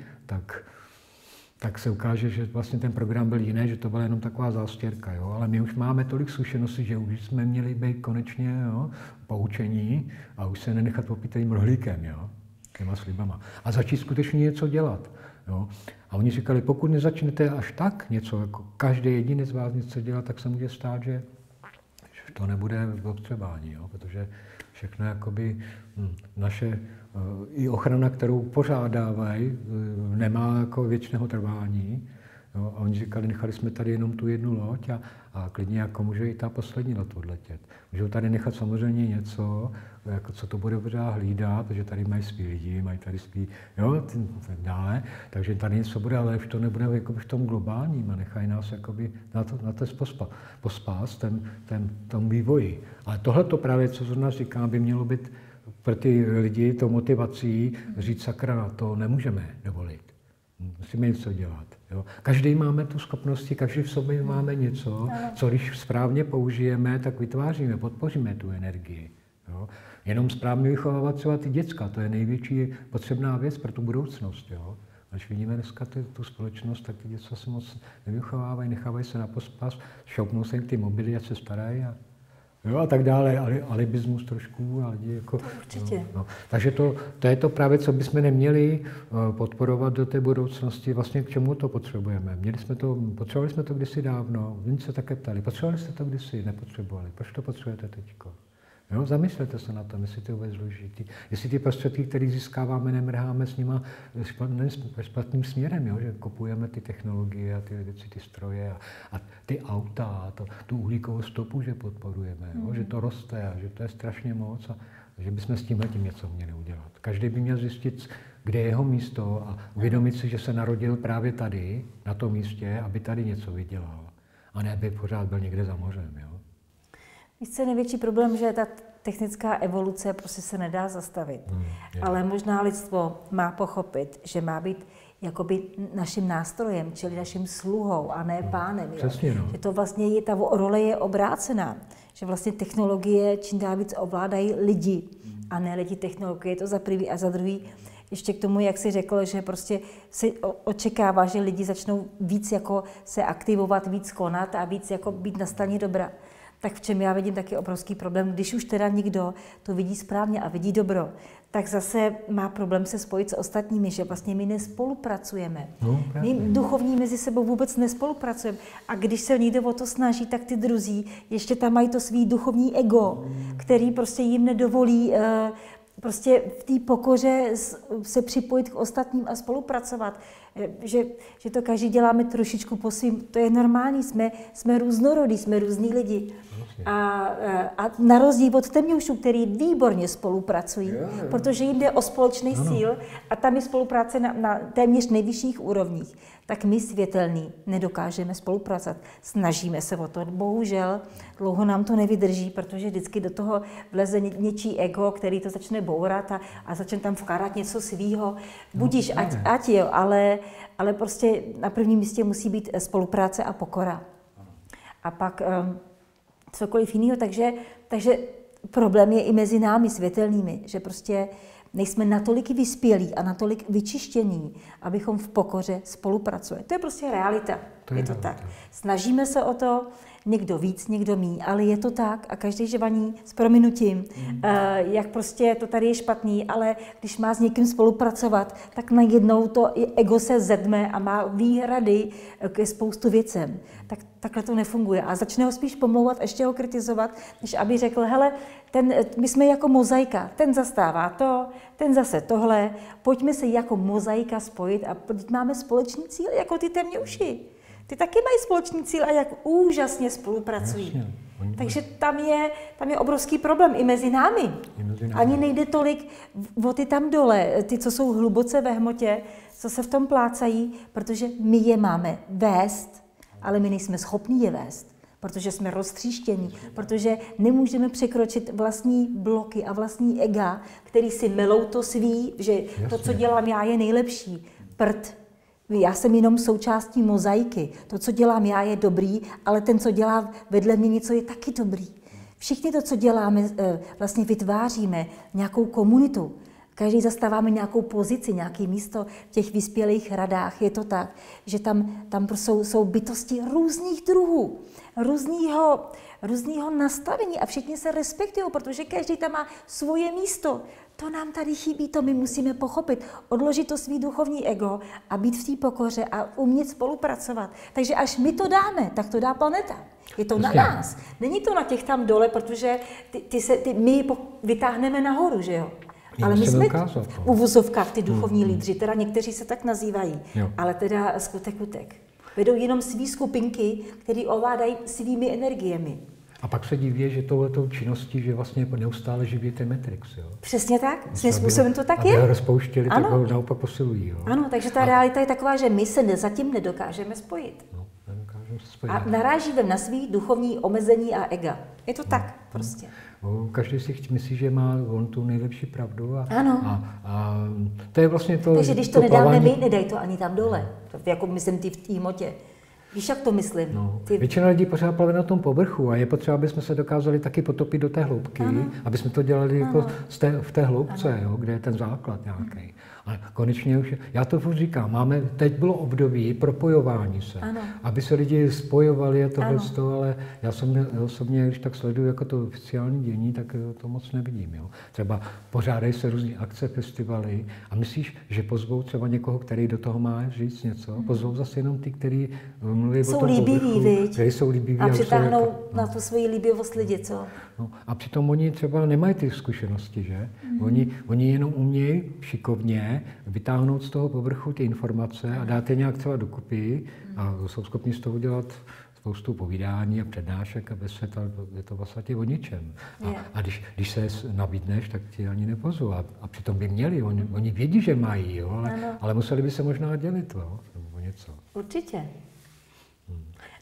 tak se ukáže, že vlastně ten program byl jiný, že to byla jenom taková zástěrka. Jo? Ale my už máme tolik zkušeností, že už jsme měli být konečně poučení a už se nenechat popít tím rohlíkem, jo? Těma slibama. A začít skutečně něco dělat. Jo? A oni říkali, pokud nezačnete až tak něco, jako každý jediný z vás něco dělat, tak se může stát, že to nebude potřebání, jo? Protože všechno jakoby naše i ochrana, kterou pořád dávají, nemá jako věčného trvání. Jo? A oni říkali, nechali jsme tady jenom tu jednu loď a klidně jako může i ta poslední loď odletět. Můžou tady nechat samozřejmě něco, jako co to bude pořád hlídat, protože tady mají svý lidi, mají tady svý, jo, tak dále. Takže tady něco bude, ale už to nebude jakoby v tom globálním a nechají nás jakoby na to pospás, tom vývoji. Ale tohle to právě, co z nás říká, by mělo být pro ty lidi tou motivací říct, sakra, to nemůžeme dovolit. Musíme něco dělat. Jo. Každý máme tu schopnosti, každý v sobě máme něco, co když správně použijeme, tak vytváříme, podpoříme tu energii. Jo. Jenom správně vychovávat třeba ty děcka, to je největší potřebná věc pro tu budoucnost. Jo. Když vidíme dneska tu společnost, tak ty děcka se moc nevychovávají, nechávají se na pospas, šoupnou se jim ty mobily a se starají a tak dále, alibismus trošku. A lidi jako, určitě. No. Takže to je to právě, co bychom neměli podporovat do té budoucnosti. Vlastně k čemu to potřebujeme? Potřebovali jsme to kdysi dávno, oni se také ptali, potřebovali jste to kdysi, nepotřebovali, proč to potřebujete teďko? Jo, zamyslete se na tom, jestli to je vůbec důležitý. Jestli ty prostředky, které získáváme, nemrháme s nima špatným směrem, jo? Že kupujeme ty technologie a ty věci, ty stroje a ty auta a tu uhlíkovou stopu, že podporujeme, jo? Že to roste a že to je strašně moc a že bychom s tímhletím něco měli udělat. Každý by měl zjistit, kde je jeho místo a uvědomit si, že se narodil právě tady, na tom místě, aby tady něco vydělal. A ne, aby pořád byl někde za mořem. Jo? Víš, co je největší problém, že ta technická evoluce prostě se nedá zastavit. Ale možná lidstvo má pochopit, že má být jakoby naším nástrojem, čili naším sluhou a ne pánem. Přesně, no. Že to vlastně ta role je obrácená. Že vlastně technologie čím dál víc ovládají lidi a ne lidi technologie. To za prvý a za druhý. Ještě k tomu, jak jsi řekl, že prostě se očekává, že lidi začnou víc jako se aktivovat, víc konat a víc jako být na straně dobra. Tak v čem já vidím taky obrovský problém, když už teda nikdo to vidí správně a vidí dobro, tak zase má problém se spojit s ostatními, že vlastně my nespolupracujeme. My duchovní mezi sebou vůbec nespolupracujeme. A když se někdo o to snaží, tak ty druzí ještě tam mají to svý duchovní ego, který prostě jim nedovolí prostě v té pokoře se připojit k ostatním a spolupracovat. Že to každý děláme trošičku po svým, to je normální, jsme různorodí, jsme různí lidi. A na rozdíl od temňušů, který výborně spolupracují, protože jim jde o společný cíl a tam je spolupráce na téměř nejvyšších úrovních, tak my světelní nedokážeme spolupracovat. Snažíme se o to, bohužel dlouho nám to nevydrží, protože vždycky do toho vleze něčí ego, který to začne bourat a začne tam vkládat něco svýho. Budíš, ať jo, ale prostě na prvním místě musí být spolupráce a pokora. A pak cokoliv jiného, takže problém je i mezi námi světelnými, že prostě nejsme natolik vyspělí a natolik vyčištění, abychom v pokoře spolupracovali. To je prostě realita. Je to tak. Snažíme se o to, někdo víc, někdo míň, ale je to tak a každý žvaní s prominutím, jak prostě to tady je špatný, ale když má s někým spolupracovat, tak najednou to ego se zedme a má výhrady ke spoustu věcem. Takhle to nefunguje a začne ho spíš pomlouvat, ještě ho kritizovat, než aby řekl, hele, my jsme jako mozaika, ten zastává to, ten zase tohle, pojďme se jako mozaika spojit a máme společný cíl, jako ty temňuši. Ty taky mají společný cíl a jak úžasně spolupracují. Takže tam je obrovský problém i mezi námi. Ani nejde tolik o ty tam dole, ty, co jsou hluboce ve hmotě, co se v tom plácají, protože my je máme vést, ale my nejsme schopní je vést, protože jsme roztříštění, protože nemůžeme překročit vlastní bloky a vlastní ega, který si melou to svý, že to, co dělám já, je nejlepší. Já jsem jenom součástí mozaiky. To, co dělám já, je dobrý, ale ten, co dělá vedle mě něco, je taky dobrý. Všichni to, co děláme, vlastně vytváříme nějakou komunitu. Každý zastáváme nějakou pozici, nějaké místo v těch vyspělých radách. Je to tak, že tam jsou bytosti různých druhů, různýho nastavení a všichni se respektují, protože každý tam má svoje místo. To nám tady chybí, to my musíme pochopit, odložit to svý duchovní ego a být v té pokoře a umět spolupracovat. Takže až my to dáme, tak to dá planeta. Je to na nás. Není to na těch tam dole, protože my vytáhneme nahoru, že jo? Ale my jsme v uvozovkách ty duchovní lídři, teda někteří se tak nazývají, ale teda skutek. Vedou jenom svý skupinky, které ovládají svými energiemi. A pak se diví, že touhletou činností, že vlastně neustále živí ten Matrix. Jo? Přesně tak, svým způsobem to tak je. Aby ho rozpouštěli, tak ho naopak posilují. Jo? Ano, takže ta realita je taková, že my se zatím nedokážeme spojit. A narážíme na svý duchovní omezení a ega. Je to tak prostě. Každý si myslí, že má on tu nejlepší pravdu. Ano. A to je vlastně to. Takže když to nedáme my, nedej to ani tam dole. Jako myslím ty v té hmotě. Víš, jak to myslím? Většina lidí pořád plave na tom povrchu a je potřeba, aby jsme se dokázali taky potopit do té hloubky, aby jsme to dělali jako v té hloubce, jo, kde je ten základ nějaký. A konečně už, já to furt říkám, teď bylo období propojování se, aby se lidi spojovali a tohle, ale já osobně, když tak sleduju jako to oficiální dění, tak to moc nevidím. Jo. Třeba pořádají se různé akce, festivaly a myslíš, že pozvou třeba někoho, který do toho má říct něco, pozvou zase jenom ty, kteří mluví o tom povrchu, kteří jsou líbiví. A přitáhnou na tu svoji líbivost lidi, co? No, a přitom oni třeba nemají ty zkušenosti, že? Oni jenom umějí šikovně vytáhnout z toho povrchu ty informace a dát je nějak třeba dokupy a jsou schopni z toho udělat spoustu povídání a přednášek a je to vlastně o ničem. A když se nabídneš, tak ti ani nepozvou. A přitom by měli, oni vědí, že mají, jo, ale museli by se možná dělit o něco. Určitě.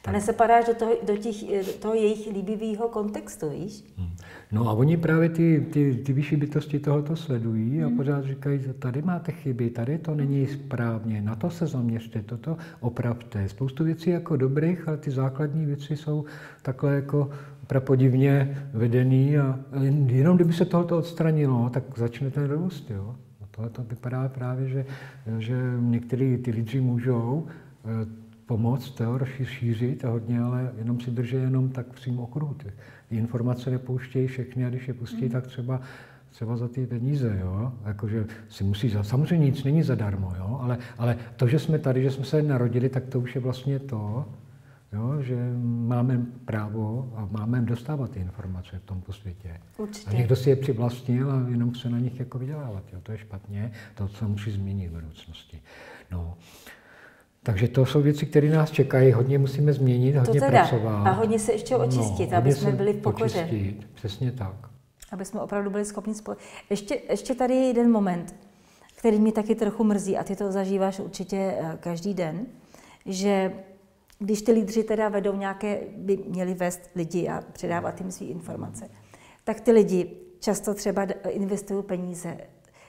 A nesepadáš do toho jejich líbivého kontextu, víš? No a oni právě ty vyšší bytosti tohoto sledují a pořád říkají, tady máte chyby, tady to není správně, na to se zaměřte, toto opravte. Spoustu věcí jako dobrých, ale ty základní věci jsou takhle jako prapodivně vedený a jenom kdyby se tohoto odstranilo, tak začne ten růst, jo. Tohle to vypadá právě, že některý ty lidi můžou pomoct, šířit hodně, ale jenom si drží jenom tak v svým okruhu. Ty informace nepouštějí všechny a když je pustí, tak třeba za ty peníze, jo. Jakože si musí samozřejmě nic není zadarmo, jo, ale to, že jsme tady, že jsme se narodili, tak to už je vlastně to, jo, že máme právo a máme dostávat ty informace v tomto světě. Určitě. A někdo si je přivlastnil a jenom se na nich jako vydělávat, jo. To je špatně, to se musí změnit v budoucnosti. No. Takže to jsou věci, které nás čekají, hodně musíme změnit, hodně pracovat. A hodně se ještě očistit, aby jsme byli v pokoře. Očistit, přesně tak. Aby jsme opravdu byli schopni Ještě tady je jeden moment, který mě taky trochu mrzí, a ty to zažíváš určitě každý den, že když ty lídři teda vedou nějaké, by měli vést lidi a předávat jim své informace, tak ty lidi často třeba investují peníze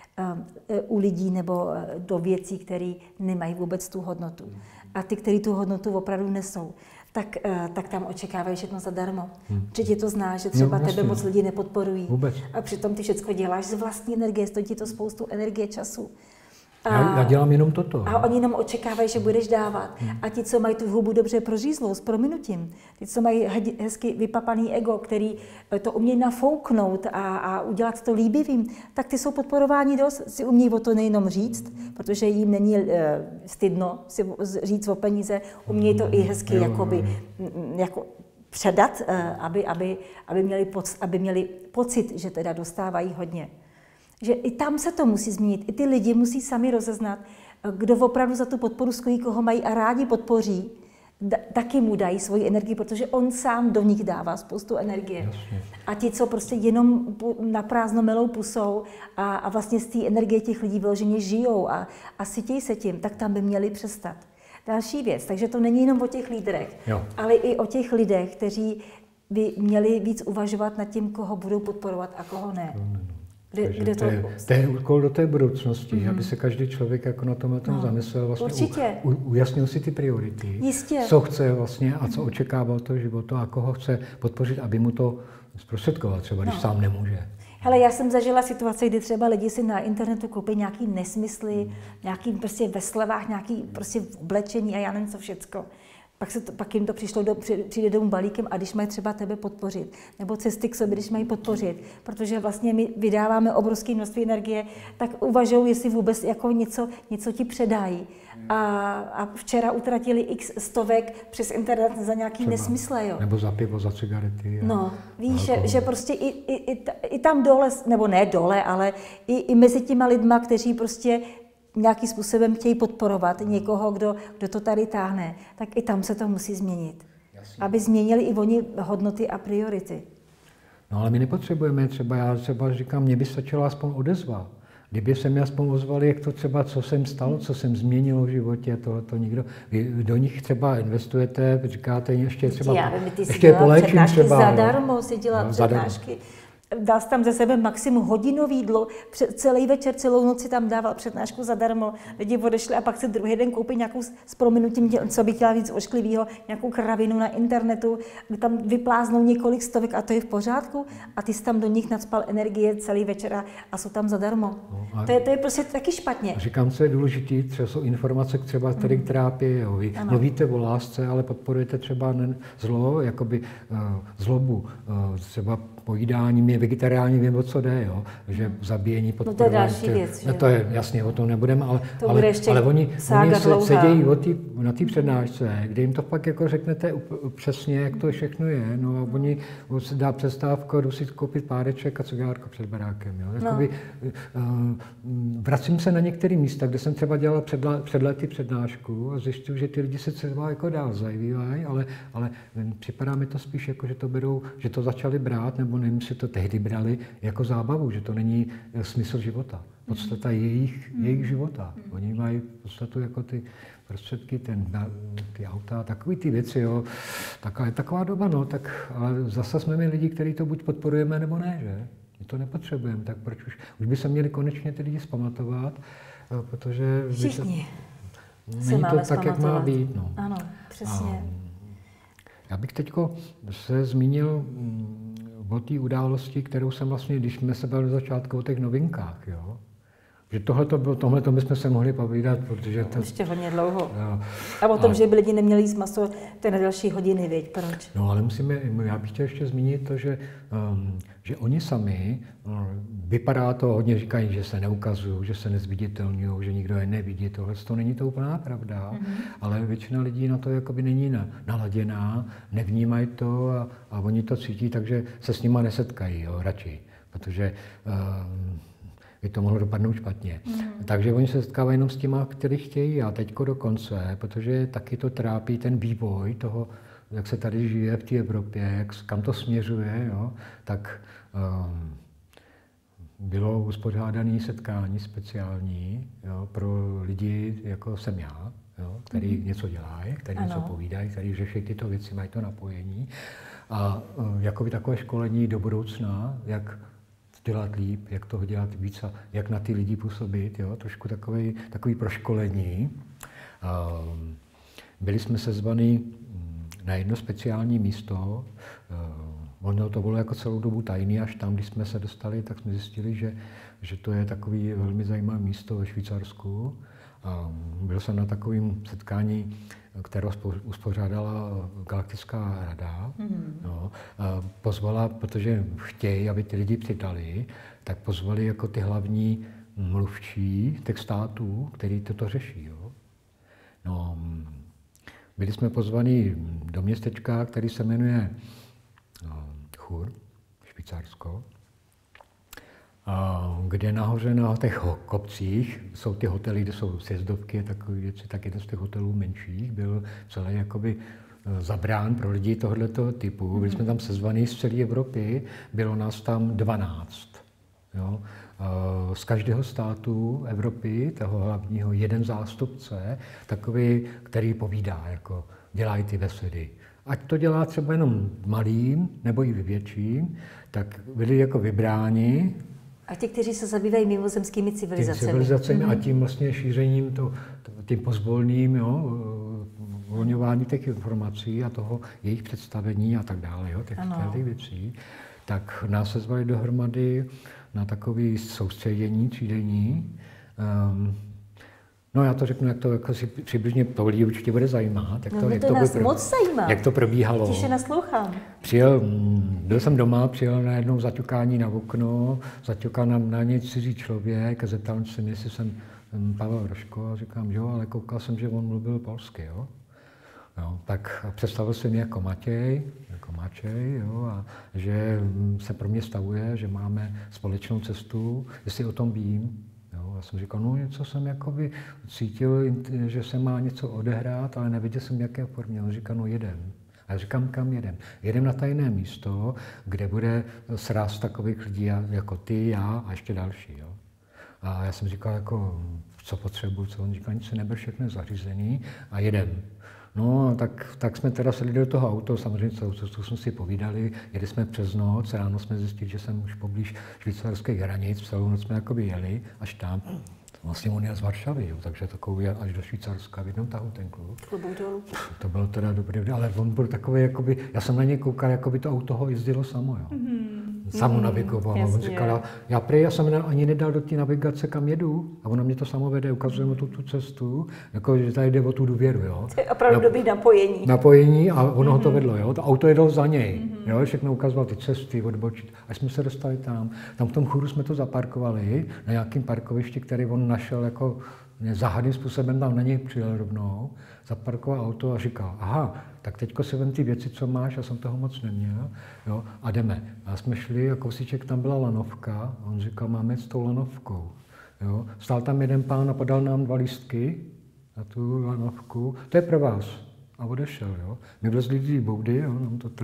u lidí nebo do věcí, které nemají vůbec tu hodnotu. A ty, kteří tu hodnotu opravdu nesou, tak tam očekávají všechno zadarmo. Určitě to znáš, že třeba tebe moc lidi nepodporují. Vůbec. A přitom ty všechno děláš z vlastní energie, stojí ti to spoustu energie, času. Já dělám jenom toto. A oni jenom očekávají, že budeš dávat. A ti, co mají tu hubu dobře prořízlou, s prominutím, ty, co mají hezky vypapaný ego, který to umějí nafouknout a udělat to líbivým, tak ty jsou podporováni dost, si umějí o to nejenom říct, protože jim není stydno si říct o peníze, umějí to i hezky jako předat, aby měli pocit, že teda dostávají hodně. Že i tam se to musí změnit, i ty lidi musí sami rozeznat, kdo opravdu za tu podporu stojí, koho mají a rádi podpoří, taky mu dají svoji energii, protože on sám do nich dává spoustu energie. Jasně. A ti, co prostě jenom na prázdno melou pusou a vlastně z té energie těch lidí vyloženě žijou a sytějí se tím, tak tam by měli přestat. Další věc, takže to není jenom o těch lídrech, ale i o těch lidech, kteří by měli víc uvažovat nad tím, koho budou podporovat a koho ne. To je úkol do té budoucnosti, aby se každý člověk jako na tom zamyslel, vlastně ujasnil si ty priority, Jistě. Co chce vlastně a co očekává od toho života a koho chce podpořit, aby mu to zprostředkoval, třeba když sám nemůže. Hele, já jsem zažila situaci, kdy třeba lidi si na internetu koupí nějaký nesmysly, nějaký prostě ve slevách, nějaký prostě oblečení a já nevím co všecko. Pak jim to přijde domů balíkem a když mají třeba tebe podpořit, nebo cesty k sobě, když mají podpořit, protože vlastně my vydáváme obrovské množství energie, tak uvažují, jestli vůbec jako něco ti předají. A včera utratili x stovek přes internet za nějaký nesmysle, jo. Nebo za pivo, za cigarety. No, víš, že prostě i tam dole, nebo ne dole, ale i mezi těma lidma, kteří prostě nějakým způsobem chtějí podporovat někoho, kdo to tady táhne, tak i tam se to musí změnit. Jasně. Aby změnili i oni hodnoty a priority. No ale my nepotřebujeme já třeba říkám, mě by stačila aspoň odezva. Kdyby se mi aspoň ozvali, jak to třeba, co jsem stalo, co jsem změnil v životě, tohleto nikdo. Vy do nich třeba investujete, říkáte ještě třeba, ještě poléčím třeba. Zadarmo si dělat přednášky. Dal jsi tam ze sebe maximum hodinový jídlo, celý večer, celou noc si tam dával přednášku zadarmo, lidi odešli a pak se druhý den koupí nějakou s prominutím, co bych chtěla víc ošklivýho, nějakou kravinu na internetu, kde tam vypláznou několik stovek a to je v pořádku a ty jsi tam do nich nacpal energie celý večer a jsou tam zadarmo. No, to je prostě taky špatně. Říkám, co je důležité, třeba jsou informace, třeba tady trápí, jo. Vy mluvíte o lásce, ale podporujete třeba zlo, jakoby zlobu, třeba pojídání, vegetariální, vím, o co jde, jo? Že zabíjení, podporování. No to je další věc, no to je jasně, o tom nebudeme, ale oni sedějí na té přednášce, kde jim to pak jako řeknete přesně, jak to všechno je, no a oni se dá přestávku, jdu si koupit páreček a cigárko před barákem, jo? Jakoby, vracím se na některé místa, kde jsem třeba dělal před lety přednášku a zjišťuji, že ty lidi se třeba jako dál zajímají, ale připadá mi to spíš jako, že to začalo začali brát, nebo nevím, si to tehdy brali jako zábavu, že to není smysl života. Podstata jejich života. Oni mají podstatu jako ty prostředky, ty auta, takový ty věci, jo. Taková doba, no, tak, ale zase jsme my lidi, kteří to buď podporujeme, nebo ne, že? My to nepotřebujeme, tak proč už by se měli konečně ty lidi zpamatovat, protože... Všichni není to tak, jak má být, no. Ano, přesně. Já bych teďko se zmínil o té události, kterou jsem vlastně, když jsme se bavili na začátku o těch novinkách, jo. Že tohleto bychom se mohli povídat, protože to... Ještě hodně dlouho. Jo. A o tom, že by lidi neměli jíst maso, to je na další hodiny, věď, proč? No ale já bych chtěl ještě zmínit to, že oni sami, vypadá to, hodně říkají, že se neukazují, že se nezviditelňují, že nikdo je nevidí, tohle to není to úplná pravda, ale většina lidí na to jakoby není naladěná, nevnímají to a oni to cítí, takže se s nima nesetkají, jo, radši, protože by to mohlo dopadnout špatně. Takže oni se setkávají jenom s těma, kteří chtějí a teďko dokonce, protože taky to trápí ten vývoj toho, jak se tady žije v té Evropě, kam to směřuje, jo, tak bylo uspořádané setkání speciální, jo, pro lidi, jako jsem já, jo, který něco dělají, který něco povídají, který řeší tyto věci, mají to napojení. A jakoby takové školení do budoucna, jak dělat líp, jak toho dělat víc a jak na ty lidi působit, jo, trošku takový proškolení. Byli jsme sezvaní na jedno speciální místo. Ono to bylo jako celou dobu tajný, až tam, když jsme se dostali, tak jsme zjistili, že to je takový velmi zajímavé místo ve Švýcarsku. Byl jsem na takovém setkání, které uspořádala Galaktická rada. No, pozvala, protože chtějí, aby ty lidi přidali, tak pozvali jako ty hlavní mluvčí těch států, který toto řeší. Jo. No, byli jsme pozvaní do městečka, který se jmenuje Chur, Švýcarsko, kde nahoře na těch kopcích jsou ty hotely, kde jsou sjezdovky a takové věci, tak jeden z těch hotelů menších byl celý jakoby zabrán pro lidi tohoto typu. Byli jsme tam sezvaní z celé Evropy, bylo nás tam 12. Jo. Z každého státu Evropy, toho hlavního, jeden zástupce, takový, který povídá, jako dělají ty besedy. Ať to dělá třeba jenom malým, nebo i větším, tak byli jako vybráni. A ti, kteří se zabývají mimozemskými civilizacemi. A tím vlastně šířením, tím pozvolným, uvolňování těch informací a toho jejich představení a tak dále, jo, těch věcí, tak nás se zvali dohromady na takové soustředění, třídení. No já to řeknu, jak to jako si přibližně to lidi určitě bude zajímat. Jak to probíhalo. Tiše naslouchám. Byl jsem doma, přijel najednou zaťukání na okno, zaťukal na něj cizí člověk a zeptal se mě, jestli jsem Pavel Roško a říkám, jo, ale koukal jsem, že on mluvil polsky, jo. No, tak představil jsem mě jako Matěj, jo, a že se pro mě stavuje, že máme společnou cestu, jestli o tom vím. Jo, já jsem říkal, no něco jsem jakoby cítil, že se má něco odehrát, ale nevěděl jsem, jaké formě. On říkal, no jedem. A já říkám, kam jedem? Jedem na tajné místo, kde bude sraz takových lidí jako ty, já a ještě další. Jo. A já jsem říkal, jako, co potřebuji, co on říkal, nic se neber, všechno je zařízený a jedem. No, tak jsme teda sedli do toho auta, samozřejmě celou cestu jsme si povídali, jeli jsme přes noc, ráno jsme zjistili, že jsem už poblíž švýcarských hranic, celou noc jsme jakoby jeli až tam. Vlastně on je z Varšavy, jo, takže takový jel až do Švýcarska v jednom tahu ten kluk. To bylo teda dobré, ale on byl takový, jakoby, já jsem na něj koukal, jako by to auto ho jezdilo samo, jo. Samo navigovalo. On říkal, já jsem ani nedal do té navigace, kam jedu, a ona mě to samo vede, ukazuje mu tu cestu, jako, že tady jde o tu důvěru, jo. To je opravdu dobrý napojení. Napojení a ono ho to vedlo, jo. To auto jedlo za něj, jo, všechno ukazoval ty cesty, odbočit. Až jsme se dostali tam v tom Churu jsme to zaparkovali na nějakém parkovišti, který on našel jako záhadným způsobem, tam na něj přijel rovnou, zaparkoval auto a říkal, aha, tak teďko si vem ty věci, co máš, já jsem toho moc neměl, jo, a jdeme. A jsme šli a kousíček tam byla lanovka a on říkal, máme jít s tou lanovkou, jo. Stál tam jeden pán a podal nám 2 lístky na tu lanovku, to je pro vás. A odešel, jo. My vlezli do boudy, jo, nám to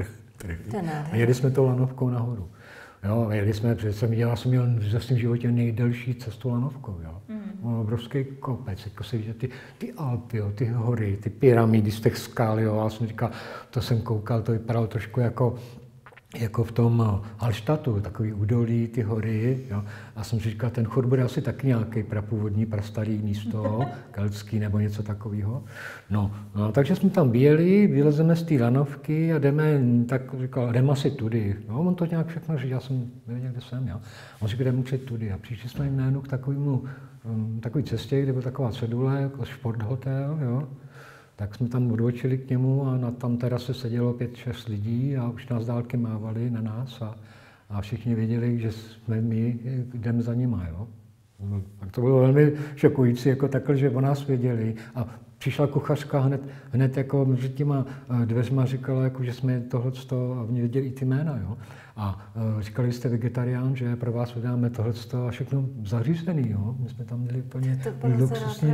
kilometry. A jeli jsme tou lanovkou nahoru. Jo, jeli jsme, protože já jsem měl v svém životě nejdelší cestu lanovkou. Jo. Obrovský kopec, jako se vidět ty Alpy, jo, ty hory, ty pyramidy z těch skal. Jo. Já jsem říkal, to jsem koukal, to vypadalo trošku jako v tom Hallstattu, takový údolí, ty hory. Jo. A jsem si říkal, ten chod bude asi taky nějaký prapůvodní, prastarý místo, keltský nebo něco takového. No, takže jsme tam vylezeme z té lanovky a jdeme asi tudy. No, on to nějak všechno říkal, já jsem nevěděl, kde jsem. Jo. On říkal, jdeme učit tudy. A přišli jsme najednou k takové cestě, kde byla taková cedule, jako sporthotel, jo. Tak jsme tam odbočili k němu a na tam terase sedělo 5-6 lidí a už nás dálky mávali na nás a všichni věděli, že my jdeme za nima. Jo? Tak to bylo velmi šokující, jako takhle, že o nás věděli. A přišla kuchařka hned jako mezi těma dveřma říkala, jako, že jsme tohleto, a oni věděli i ty jména. Jo? A říkali, jste vegetarián, že pro vás vydáme tohleto a všechno zařízený. Jo? My jsme tam měli úplně luxusní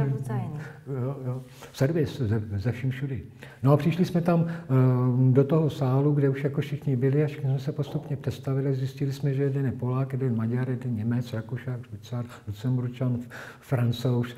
servis ze vším všudy. No a přišli jsme tam do toho sálu, kde už jako všichni byli a všichni jsme se postupně představili. Zjistili jsme, že jeden je Polák, jeden Maďar, jeden Němec, Rakušák, Švýcar, Lucemburčan, Francouz,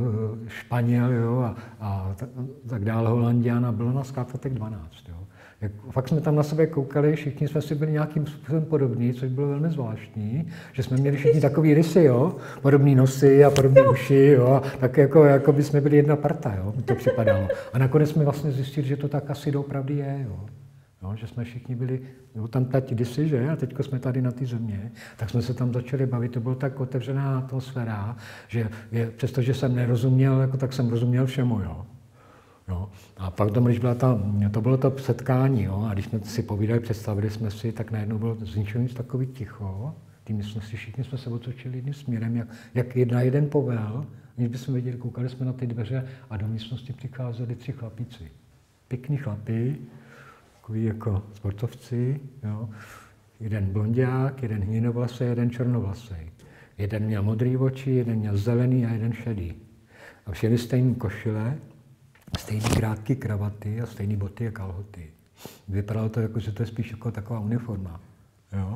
Španěl, jo, a tak dále, Holanďan, a bylo nás zkrátka tak 12. Jo. Fakt jsme tam na sebe koukali, všichni jsme si byli nějakým způsobem podobní, což bylo velmi zvláštní, že jsme měli všichni takový rysy, jo, podobný nosy a podobné uši, jo, tak jako by jsme byli jedna parta, jo, mi to připadalo. A nakonec jsme vlastně zjistili, že to tak asi doopravdy je, jo. No, že jsme všichni byli, tam kdysi, že? A teďko jsme tady na té země, tak jsme se tam začali bavit. To byla tak otevřená atmosféra, že přestože jsem nerozuměl, jako, tak jsem rozuměl všemu. Jo. Jo. A pak když to bylo to setkání, jo, a když jsme si povídali, představili jsme si, tak najednou bylo z ničeho nic takový ticho. Ty myslnosti, všichni jsme se otočili jedním směrem, jak jeden povel, když bychom viděli, koukali jsme na ty dveře a do místnosti přicházeli 3 chlapíci. Pěkný chlapy, takový jako sportovci, jo. Jeden blonďák, jeden hnědovlasý, jeden černovlasý. Jeden měl modrý oči, jeden měl zelený a jeden šedý. A všeli stejný košile, stejný krátké kravaty a stejný boty a kalhoty. Vypadalo to jako, že to je spíš jako taková uniforma. Jo.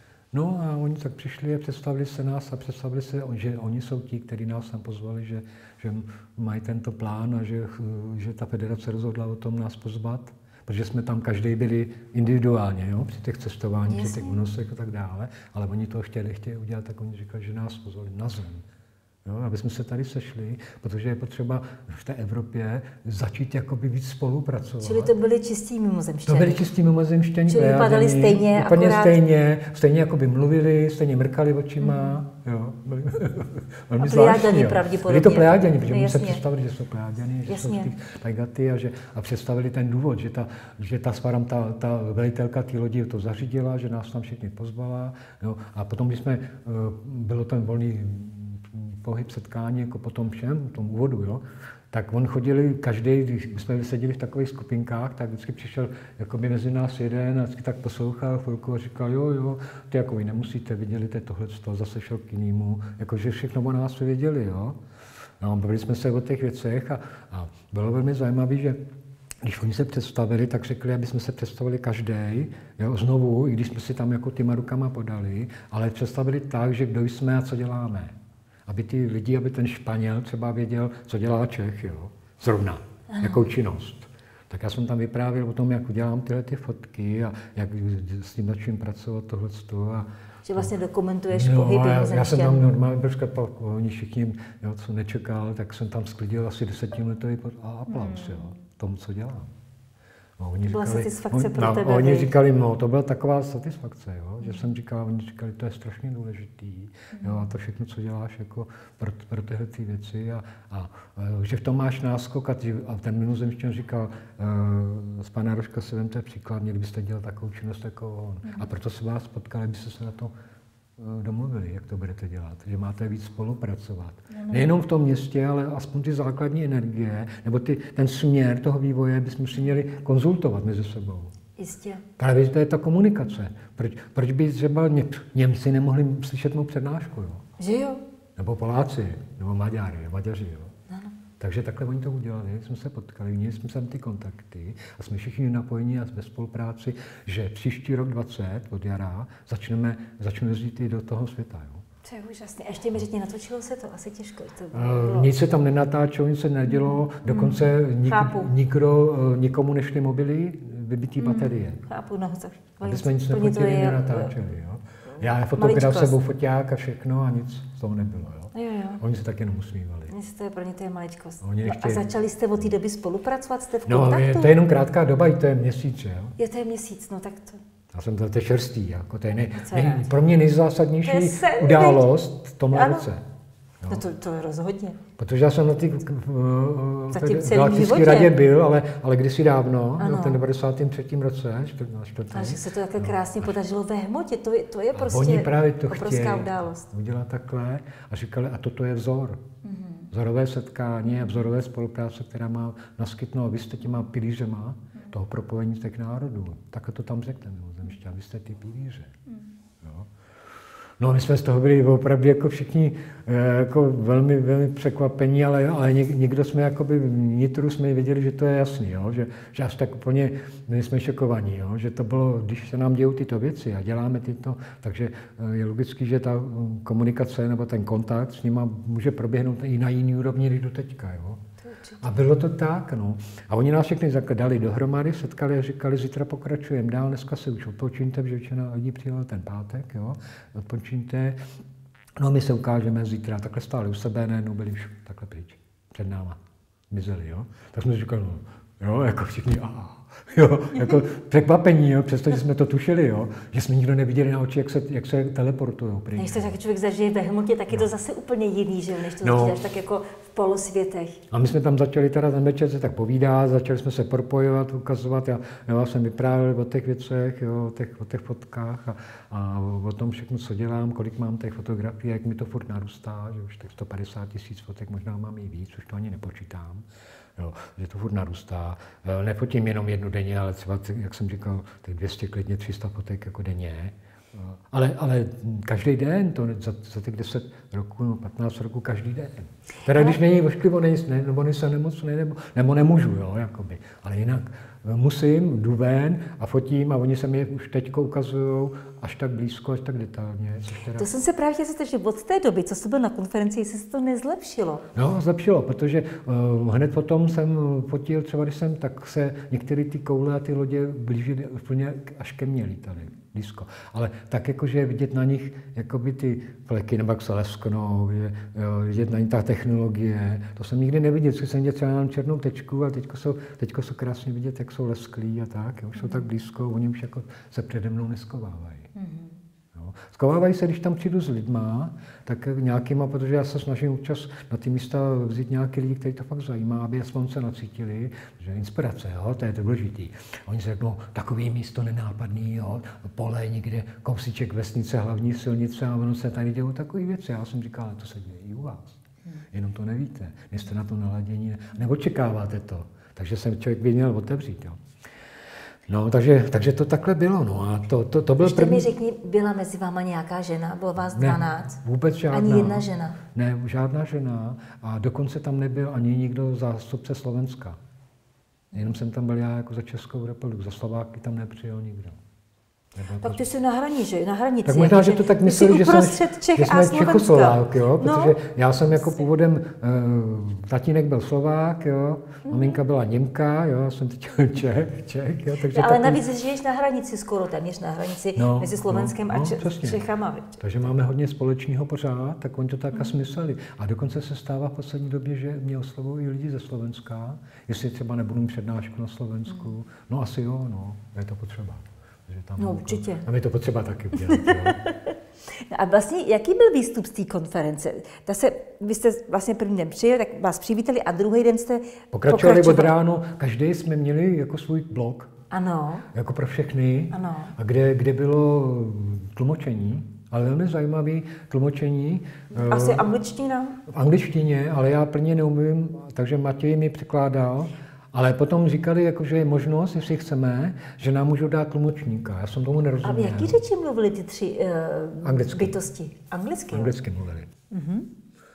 No a oni tak přišli a představili se nás a představili se, že oni jsou ti, kteří nás tam pozvali, že mají tento plán a že ta federace rozhodla o tom nás pozvat. Protože jsme tam každý byli individuálně, jo, při těch cestování, při těch únosech a tak dále, ale oni to chtěli udělat, tak oni říkali, že nás pozvali na zem. Jo, aby jsme se tady sešli, protože je potřeba v té Evropě začít jakoby víc spolupracovat. Čili to byli čistí mimozemšťané. To byli čistí mimozemšťané. Čili vypadali stejně, úplně akorát... stejně jako by mluvili, stejně mrkali očima. Jo, byli velmi zvláštní. Pravděpodobně. Byli to Plejáďani, protože oni se představili, že jsou Plejáďani, že jsou ty tajgaty a představili ten důvod, že ta Svaram, ta velitelka té lodi to zařídila, že nás tam všichni pozvala. Jo, a potom, když bylo ten volný pohyb, setkání, jako potom všem, v tom úvodu, jo, tak on chodili každý, když jsme seděli v takových skupinkách, tak vždycky přišel jakoby mezi nás jeden a vždycky tak poslouchal chvilku a říkal, jo, ty jako vy nemusíte, viděli tohleto, zase šel k jinému, jakože všechno o nás věděli, jo. No, bavili jsme se o těch věcech a bylo velmi zajímavé, že když oni se představili, tak řekli, aby jsme se představili každý, jo, znovu, i když jsme si tam jako těma rukama podali, ale představili tak, že kdo jsme a co děláme. Aby ty lidi, aby ten Španěl třeba věděl, co dělá Čech, jo, zrovna, jakou činnost. Tak já jsem tam vyprávěl o tom, jak udělám tyhle ty fotky a jak s tím začím pracovat tohleto. Že vlastně dokumentuješ pohyby mimozemšťanů. Já jsem tam normálně, oni všichni, jo, co nečekal, tak jsem tam sklidil asi 10minutový aplaus, jo, tomu, co dělám. To byla satisfakce pro tebe. Oni říkali, no, to byla taková satisfakce, jo, že jsem říkal, oni říkali, to je strašně důležitý, jo, a to všechno, co děláš jako pro tyhle ty věci a že v tom máš náskok a ten mimozemšťan říkal, z pana Rožka si vemte příklad, měli byste dělat takovou činnost jako on. A proto se vás potkali, byste se na to domluvili, jak to budete dělat, že máte víc spolupracovat. Nejenom v tom městě, ale aspoň ty základní energie, nebo ten směr toho vývoje bychom si měli konzultovat mezi sebou. Jistě. Právě to je ta komunikace. Proč by třeba Němci nemohli slyšet mou přednášku, jo? Že jo? Nebo Poláci, nebo Maďaři, jo? Takže takhle oni to udělali, jsme se potkali, měli jsme tam ty kontakty a jsme všichni napojeni a ve spolupráci, že příští rok 20 od jara začneme jezdit i do toho světa. Jo. To je úžasné. A ještě mi řekni, natočilo se to asi těžko. Nic se tam nenatáčelo, nic se nedělo, dokonce nikomu nešly mobily, vybitý baterie. Chápu, no. Aby jsme nic nefotili, nenatáčeli. Jo. Já fotograf sebou foťák a všechno a nic z toho nebylo. Jo. Oni se tak jenom usmívali. To je pro ně to je maličkost. A začali jste od té doby spolupracovat? Jste v kontaktu? No, to je jenom krátká doba, i to je měsíc. Jo. To je měsíc, no tak to... Já jsem to čerstvý, jako to je pro mě nejzásadnější událost v tomhle roce. No to je rozhodně. Protože já jsem na té galaktické radě byl, ale kdysi dávno, v tom 93. roce, a že se to takhle krásně podařilo ve hmotě, to je prostě oni právě to obrovská událost. Udělat takhle a říkali, a toto je vzor. Vzorové setkání a vzorové spolupráce, která má naskytnout, vy jste těma pilířema toho propojení těch národů. Tak to tam řekneme, a vy jste ty pilíře. Jo. No, my jsme z toho byli opravdu jako všichni jako velmi, velmi překvapení, ale někdo jsme jakoby vnitru jsme věděli, že to je jasný, jo? Že až tak úplně nejsme šokovaní, jo? Že to bylo, když se nám dějou tyto věci a děláme tyto, takže je logický, že ta komunikace nebo ten kontakt s nima může proběhnout i na jiný úrovni, než do teďka. Jo? A bylo to tak, no. A oni nás všechny dali dohromady, setkali a říkali, zítra pokračujeme dál, dneska se už odpočíňte, protože většina lidí přijela ten pátek, jo, odpočíňte. No a my se ukážeme zítra, takhle stáli u sebe, najednou byli už takhle pryč, před náma, mizeli, jo. Tak jsme říkali, no, jo, jako všichni, jo, jako překvapení, jo, přestože jsme to tušili, jo, že jsme nikdo neviděli na oči, jak se teleportujou. Když se tak člověk zažije ve hmotě, tak je to zase úplně jiný, že než to zažiješ tak jako v polosvětech. A my jsme tam začali teda ten večer se tak povídat, začali jsme se propojovat, ukazovat, já jsem vyprávěl o těch věcech, jo, o těch fotkách a o tom všechno, co dělám, kolik mám těch fotografií, jak mi to furt narůstá, že už těch 150 000 fotek, možná mám i víc, už to ani nepočítám. Jo, že to furt narůstá. Nefotím jenom jednu denně, ale třeba, jak jsem říkal, tak 200, klidně 300 fotek jako denně. Ale každý den, to za těch 10 roků, 15 roků, každý den. Teda když není ošklivo, nebo nejsem nemocný, nebo nemůžu, jo, jakoby. Ale jinak musím, jdu ven a fotím a oni se mi už teďko ukazují až tak blízko, až tak detailně. Teda... To jsem se právě chtěla, že od té doby, co jste byl na konferenci, jestli se to nezlepšilo. No, zlepšilo, protože hned potom jsem fotil, třeba když jsem, tak se některé ty koule a ty lodě blížily úplně až ke mně lítaly. Blízko. Ale tak jakože vidět na nich jakoby ty fleky, nebo jak se lesknou, vidět na nich ta technologie, to jsem nikdy neviděl, vždycky jsem viděl třeba jenom černou tečku a teďko jsou krásně vidět, jak jsou lesklí a tak, už jsou tak blízko, oni už jako se přede mnou neskovávají. Skovávají se, když tam přijdu s lidma, tak nějakýma, protože já se snažím občas na ty místa vzít nějaký lidi, který to fakt zajímá, aby aspoň se nacítili, že inspirace, jo, to je důležitý. Oni se řeknou, takový místo nenápadný, jo, pole někde, kousíček vesnice, hlavní silnice a ono se tady dějou takové věci. Já jsem říkal, ale to se děje i u vás. Jenom to nevíte, nejste na to naladění, neočekáváte to. Takže se člověk by měl otevřít, jo. No, takže to takhle bylo, no a to byl první... mi řekni, byla mezi váma nějaká žena? Bylo vás 12? Ne, vůbec žádná. Ani jedna žena? Ne, žádná žena a dokonce tam nebyl ani nikdo zástupce Slovenska. Jenom jsem tam byl já jako za Českou republiku, za Slováky tam nepřijel nikdo. Tak ty jsi na hranici. Tak možná, že to tak mysleli, že jsme Čechoslovák, jo, protože já jsem jako původem, tatínek byl Slovák, jo, maminka byla Němka, jo, já jsem teď Čech, jo, takže... Ale navíc žiješ na hranici, skoro téměř na hranici mezi Slovenskem a Čechama. Takže máme hodně společného pořád, tak oni to tak smysleli. A dokonce se stává v poslední době, že mě oslovují lidi ze Slovenska, jestli třeba nebudu mít přednášku na Slovensku. No asi jo, no, je to potřeba. No určitě. A my to potřeba taky udělat. A vlastně, jaký byl výstup z té konference? Vy jste vlastně první den přijeli, tak vás přivítali a druhý den jste pokračovali od ráno. Každý jsme měli jako svůj blog. Ano. Jako pro všechny. Ano. A kde bylo tlumočení. Ale velmi zajímavé tlumočení. Asi angličtina? V angličtině, ale já plně neumím, takže Matěj mi překládal. Ale potom říkali, jako, že je možnost, jestli chceme, že nám můžou dát tlumočníka. Já jsem tomu nerozuměl. A v jaký řeči mluvili ty tři bytosti? Anglicky? Anglicky mluvili.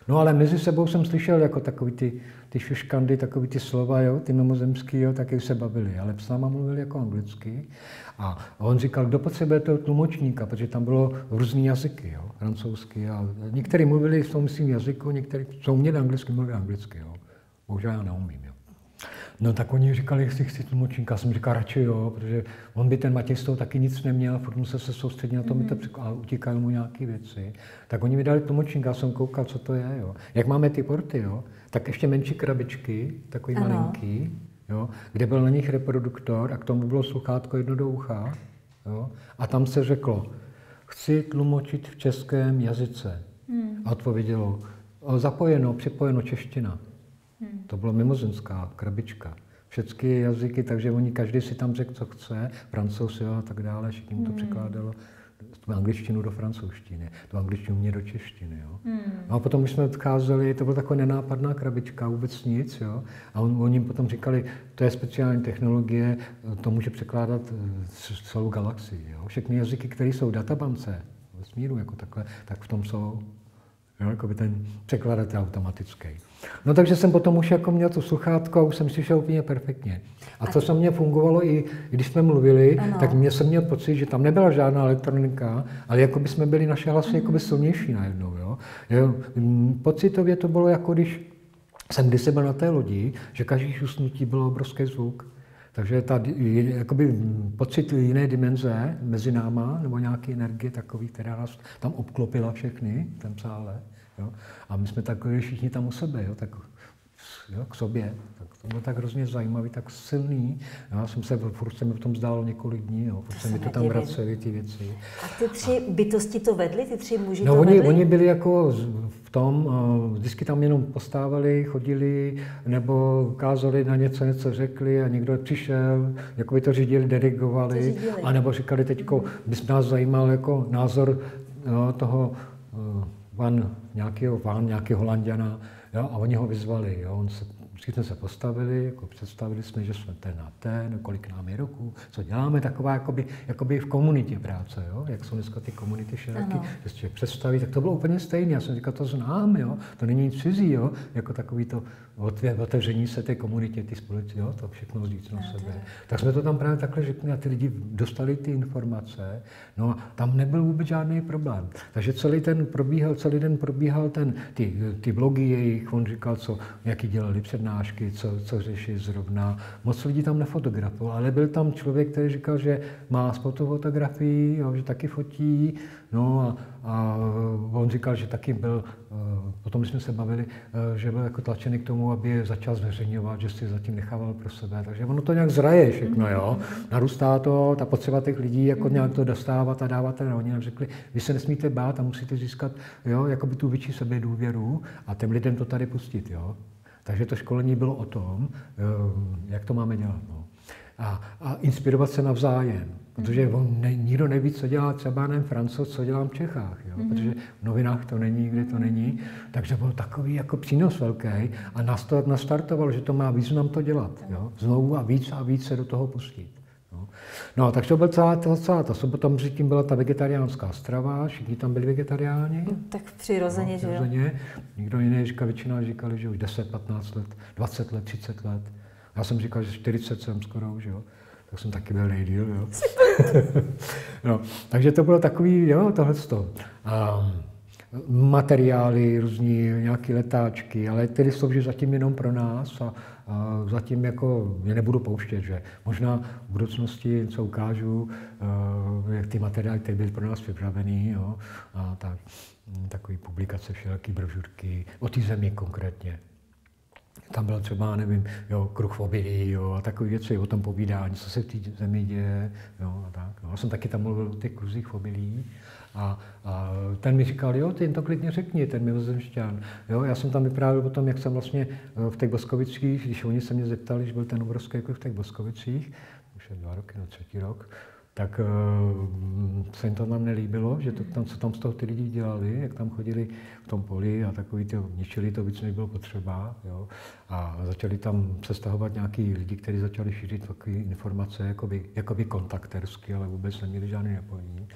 No ale mezi sebou jsem slyšel jako takový ty šuškandy, takový ty slova, jo, ty mimozemský, jo, taky se bavili, ale s náma mluvili jako anglicky. A on říkal, kdo potřebuje toho tlumočníka, protože tam bylo různý jazyky, jo, francouzsky. A někteří mluvili v tom svým jazyku, někteří, co uměli anglicky, mluvili anglicky, jo. Bohužel já neumím, jo. No tak oni říkali, jestli chci tlumočníka, jsem říkal radši jo, protože on by ten Matěj z toho taky nic neměl, furt musel se soustředit na to, a utíkaly mu nějaké věci. Tak oni mi dali tlumočníka, já jsem koukal, co to je, jo. Jak máme ty porty, jo, tak ještě menší krabičky, takový malinký, jo, kde byl na nich reproduktor a k tomu bylo sluchátko jedno do ucha, jo, a tam se řeklo, chci tlumočit v českém jazyce. A odpovědělo, zapojeno, připojeno čeština. To bylo mimozemská krabička. Všechny jazyky, takže oni každý si tam řekl, co chce, Francouz a tak dále, všichni to překládalo tu angličtinu do francouzštiny, tu angličtinu mě do češtiny. Jo. No a potom, když jsme odcházeli, to byla taková nenápadná krabička, vůbec nic. Jo. A oni potom říkali, to je speciální technologie, to může překládat celou galaxii. Jo. Všechny jazyky, které jsou v databance, vesmíru jako takhle, tak v tom jsou. Jo, jako by ten překladatel je automatický. No takže jsem potom už jako měl to sluchátko a už jsem slyšel úplně perfektně. A to se mně fungovalo i když jsme mluvili, tak mě jsem měl pocit, že tam nebyla žádná elektronika, ale jako by jsme byli naše hlasy jako by silnější najednou. Jo. Pocitově to bylo jako když jsem kdysi byl na té lodi, že každý usnutí bylo obrovský zvuk. Takže jakoby pocit jiné dimenze mezi náma, nebo nějaké energie takový, která nás tam obklopila všechny v tom sále. Jo? A my jsme takový všichni tam u sebe, jo? Tak, jo, k sobě. Tak to bylo tak hrozně zajímavý, tak silný. Já jsem se, furt se mi v tom zdálo několik dní, jo? Furt se mi to tam vracely, ty věci. A ty tři bytosti to vedly? Ty tři muži no, to vedli? Oni byli jako v tom, vždycky tam jenom postávali, chodili, nebo ukázali na něco řekli a někdo přišel, jako by to řídili, dirigovali, anebo říkali, teďko by nás zajímal jako názor toho nějakého Holanďana, jo, a oni ho vyzvali, jo, všichni jsme se postavili, jako představili jsme, že jsme ten, kolik nám je roku, co děláme, taková jakoby v komunitě práce, jo? Jak jsou dneska ty komunity široké, že se představí, tak to bylo úplně stejné. Já jsem říkal, to znám, jo? To není nic cizí, jo? Jako takový to otevření se té komunitě, ty společnosti, jo? To všechno vzít na sebe. Tak jsme to tam právě takhle řekli a ty lidi dostali ty informace, no a tam nebyl vůbec žádný problém. Takže celý den probíhal ty blogy jejich, on říkal, jaký dělali přednášky, co řeší zrovna. Moc lidí tam nefotografoval, ale byl tam člověk, který říkal, že má spoustu fotografií, jo, že taky fotí, no a on říkal, že taky byl, potom jsme se bavili, že byl jako tlačený k tomu, aby začal zveřejňovat, že si zatím nechával pro sebe, takže ono to nějak zraje všechno, jo. Narůstá to, ta potřeba těch lidí, jako nějak to dostávat a dávat, a oni nám řekli, vy se nesmíte bát a musíte získat, jo, jakoby tu větší sebedůvěru a těm lidem to tady pustit, jo. Takže to školení bylo o tom, jak to máme dělat. No. A inspirovat se navzájem, protože nikdo neví, co dělá třeba Francouz, co dělám v Čechách, jo? Protože v novinách to není, nikde to není. Takže byl takový jako přínos velký a nás to nastartovalo, že to má význam to dělat. Jo? Znovu a víc se do toho pustit. No, takže to byla celá ta sobota, mezi tím byla ta vegetariánská strava, všichni tam byli vegetariáni. Tak přirozeně, že jo? Nikdo jiný říkali, že už 10, 15 let, 20 let, 30 let. Já jsem říkal, že 40 jsem skoro, že jo? Tak jsem taky byl nejdýl, jo? No, takže to bylo takový, jo, tohleto. Materiály, různý nějaké letáčky, ale tedy slouží zatím jenom pro nás a zatím jako je nebudu pouštět, že možná v budoucnosti něco ukážu, jak ty materiály, které byly pro nás připravený, jo, a takové publikace, všelijaké brožurky, o té zemi konkrétně. Tam byl třeba, nevím, jo, kruh v obilí, jo, a takové věci, o tom povídání, co se v té zemi děje, jo, a tak. No. Já jsem taky tam mluvil o těch kruzích v obilí a ten mi říkal, jo, ty jen to klidně řekni, ten mimozemšťan. Jo, já jsem tam vyprávěl o tom, jak jsem vlastně v těch Boskovicích, když oni se mě zeptali, že byl ten obrovský kruh v těch Boskovicích, už je 2 roky, no 3. rok, tak se jim to tam nelíbilo, že co tam z toho ty lidi dělali, jak tam chodili v tom poli a takový ničili to víc, než bylo potřeba. Jo. A začali tam přestahovat nějaký lidi, kteří začali šířit takové informace, jakoby kontaktersky, ale vůbec neměli žádné napojení.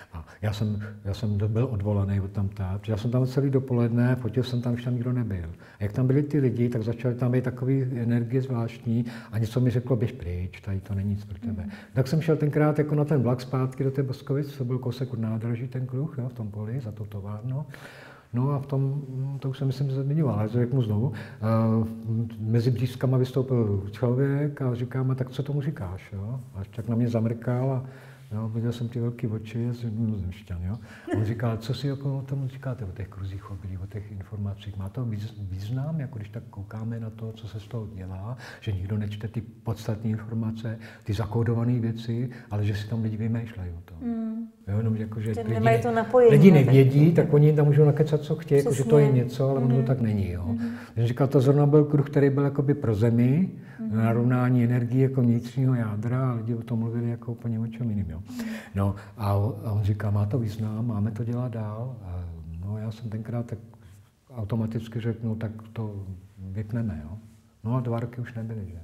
A já jsem byl odvolaný od tam. Já jsem tam celý dopoledne, fotil jsem tam, už tam nikdo nebyl. A jak tam byli ty lidi, tak začaly tam být takové energie zvláštní a něco mi řeklo, běž pryč, tady to není nic pro tebe. Tak jsem šel tenkrát jako na ten vlak zpátky do té Boskovic, to byl kousek od nádraží ten kruh, jo, v tom poli, za tou továrnou. No a v tom, to už jsem myslím zmiňoval, ale to řeknu znovu. Mezi břízkama vystoupil člověk a říkáme, tak co tomu říkáš, jo? A tak na mě zamrkal a jo, viděl jsem ty velké oči, mimozemšťan, jo. On říkal, co si o tom říkáte, o těch kruzích obilí, o těch informacích, má to význam, jako když tak koukáme na to, co se z toho dělá, že nikdo nečte ty podstatné informace, ty zakódované věci, ale že si tam lidi vymýšlejí o tom. Jo, jenom jako, že lidi nevědí, tak oni tam můžou nakecat, co chtějí, jako, že to je něco, ale ono to tak není. Jo. Když říkal, to zrovna byl kruh, který byl jakoby pro Zemi, narovnání energie jako vnitřního jádra a lidi o tom mluvili jako úplně o čem jiným. Jo. No, a on říká, má to význam, máme to dělat dál. A no, já jsem tenkrát tak automaticky řekl, no tak to vypneme. Jo. No a 2 roky už nebyly, že?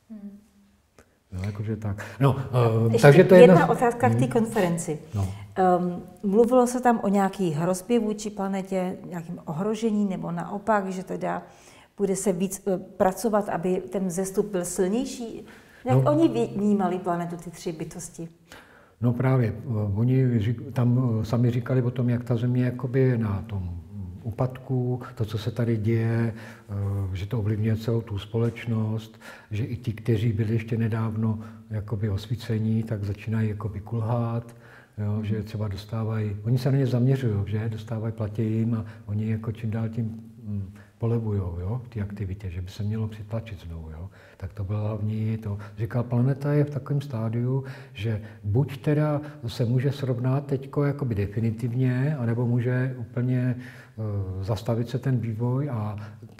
No, jakože tak. No, takže to je jedna otázka k té konferenci. No. Mluvilo se tam o nějaký hrozbě vůči planetě, nějakým ohrožení, nebo naopak, že teda bude se víc pracovat, aby ten vzestup byl silnější? Jak oni vnímali planetu, ty 3 bytosti? No právě, oni tam sami říkali o tom, jak ta Země jakoby na tom úpadku, to, co se tady děje, že to ovlivňuje celou tu společnost, že i ti, kteří byli ještě nedávno jakoby osvícení, tak začínají jakoby kulhát, jo, že třeba dostávají, oni se na ně zaměřují, že dostávají, platí jim a oni jako čím dál tím polevujou, jo, v té aktivitě, že by se mělo přitlačit znovu, jo. Tak to bylo hlavní to. Říká, planeta je v takovém stádiu, že buď teda se může srovnat teďko jakoby definitivně, anebo může úplně zastavit se ten vývoj a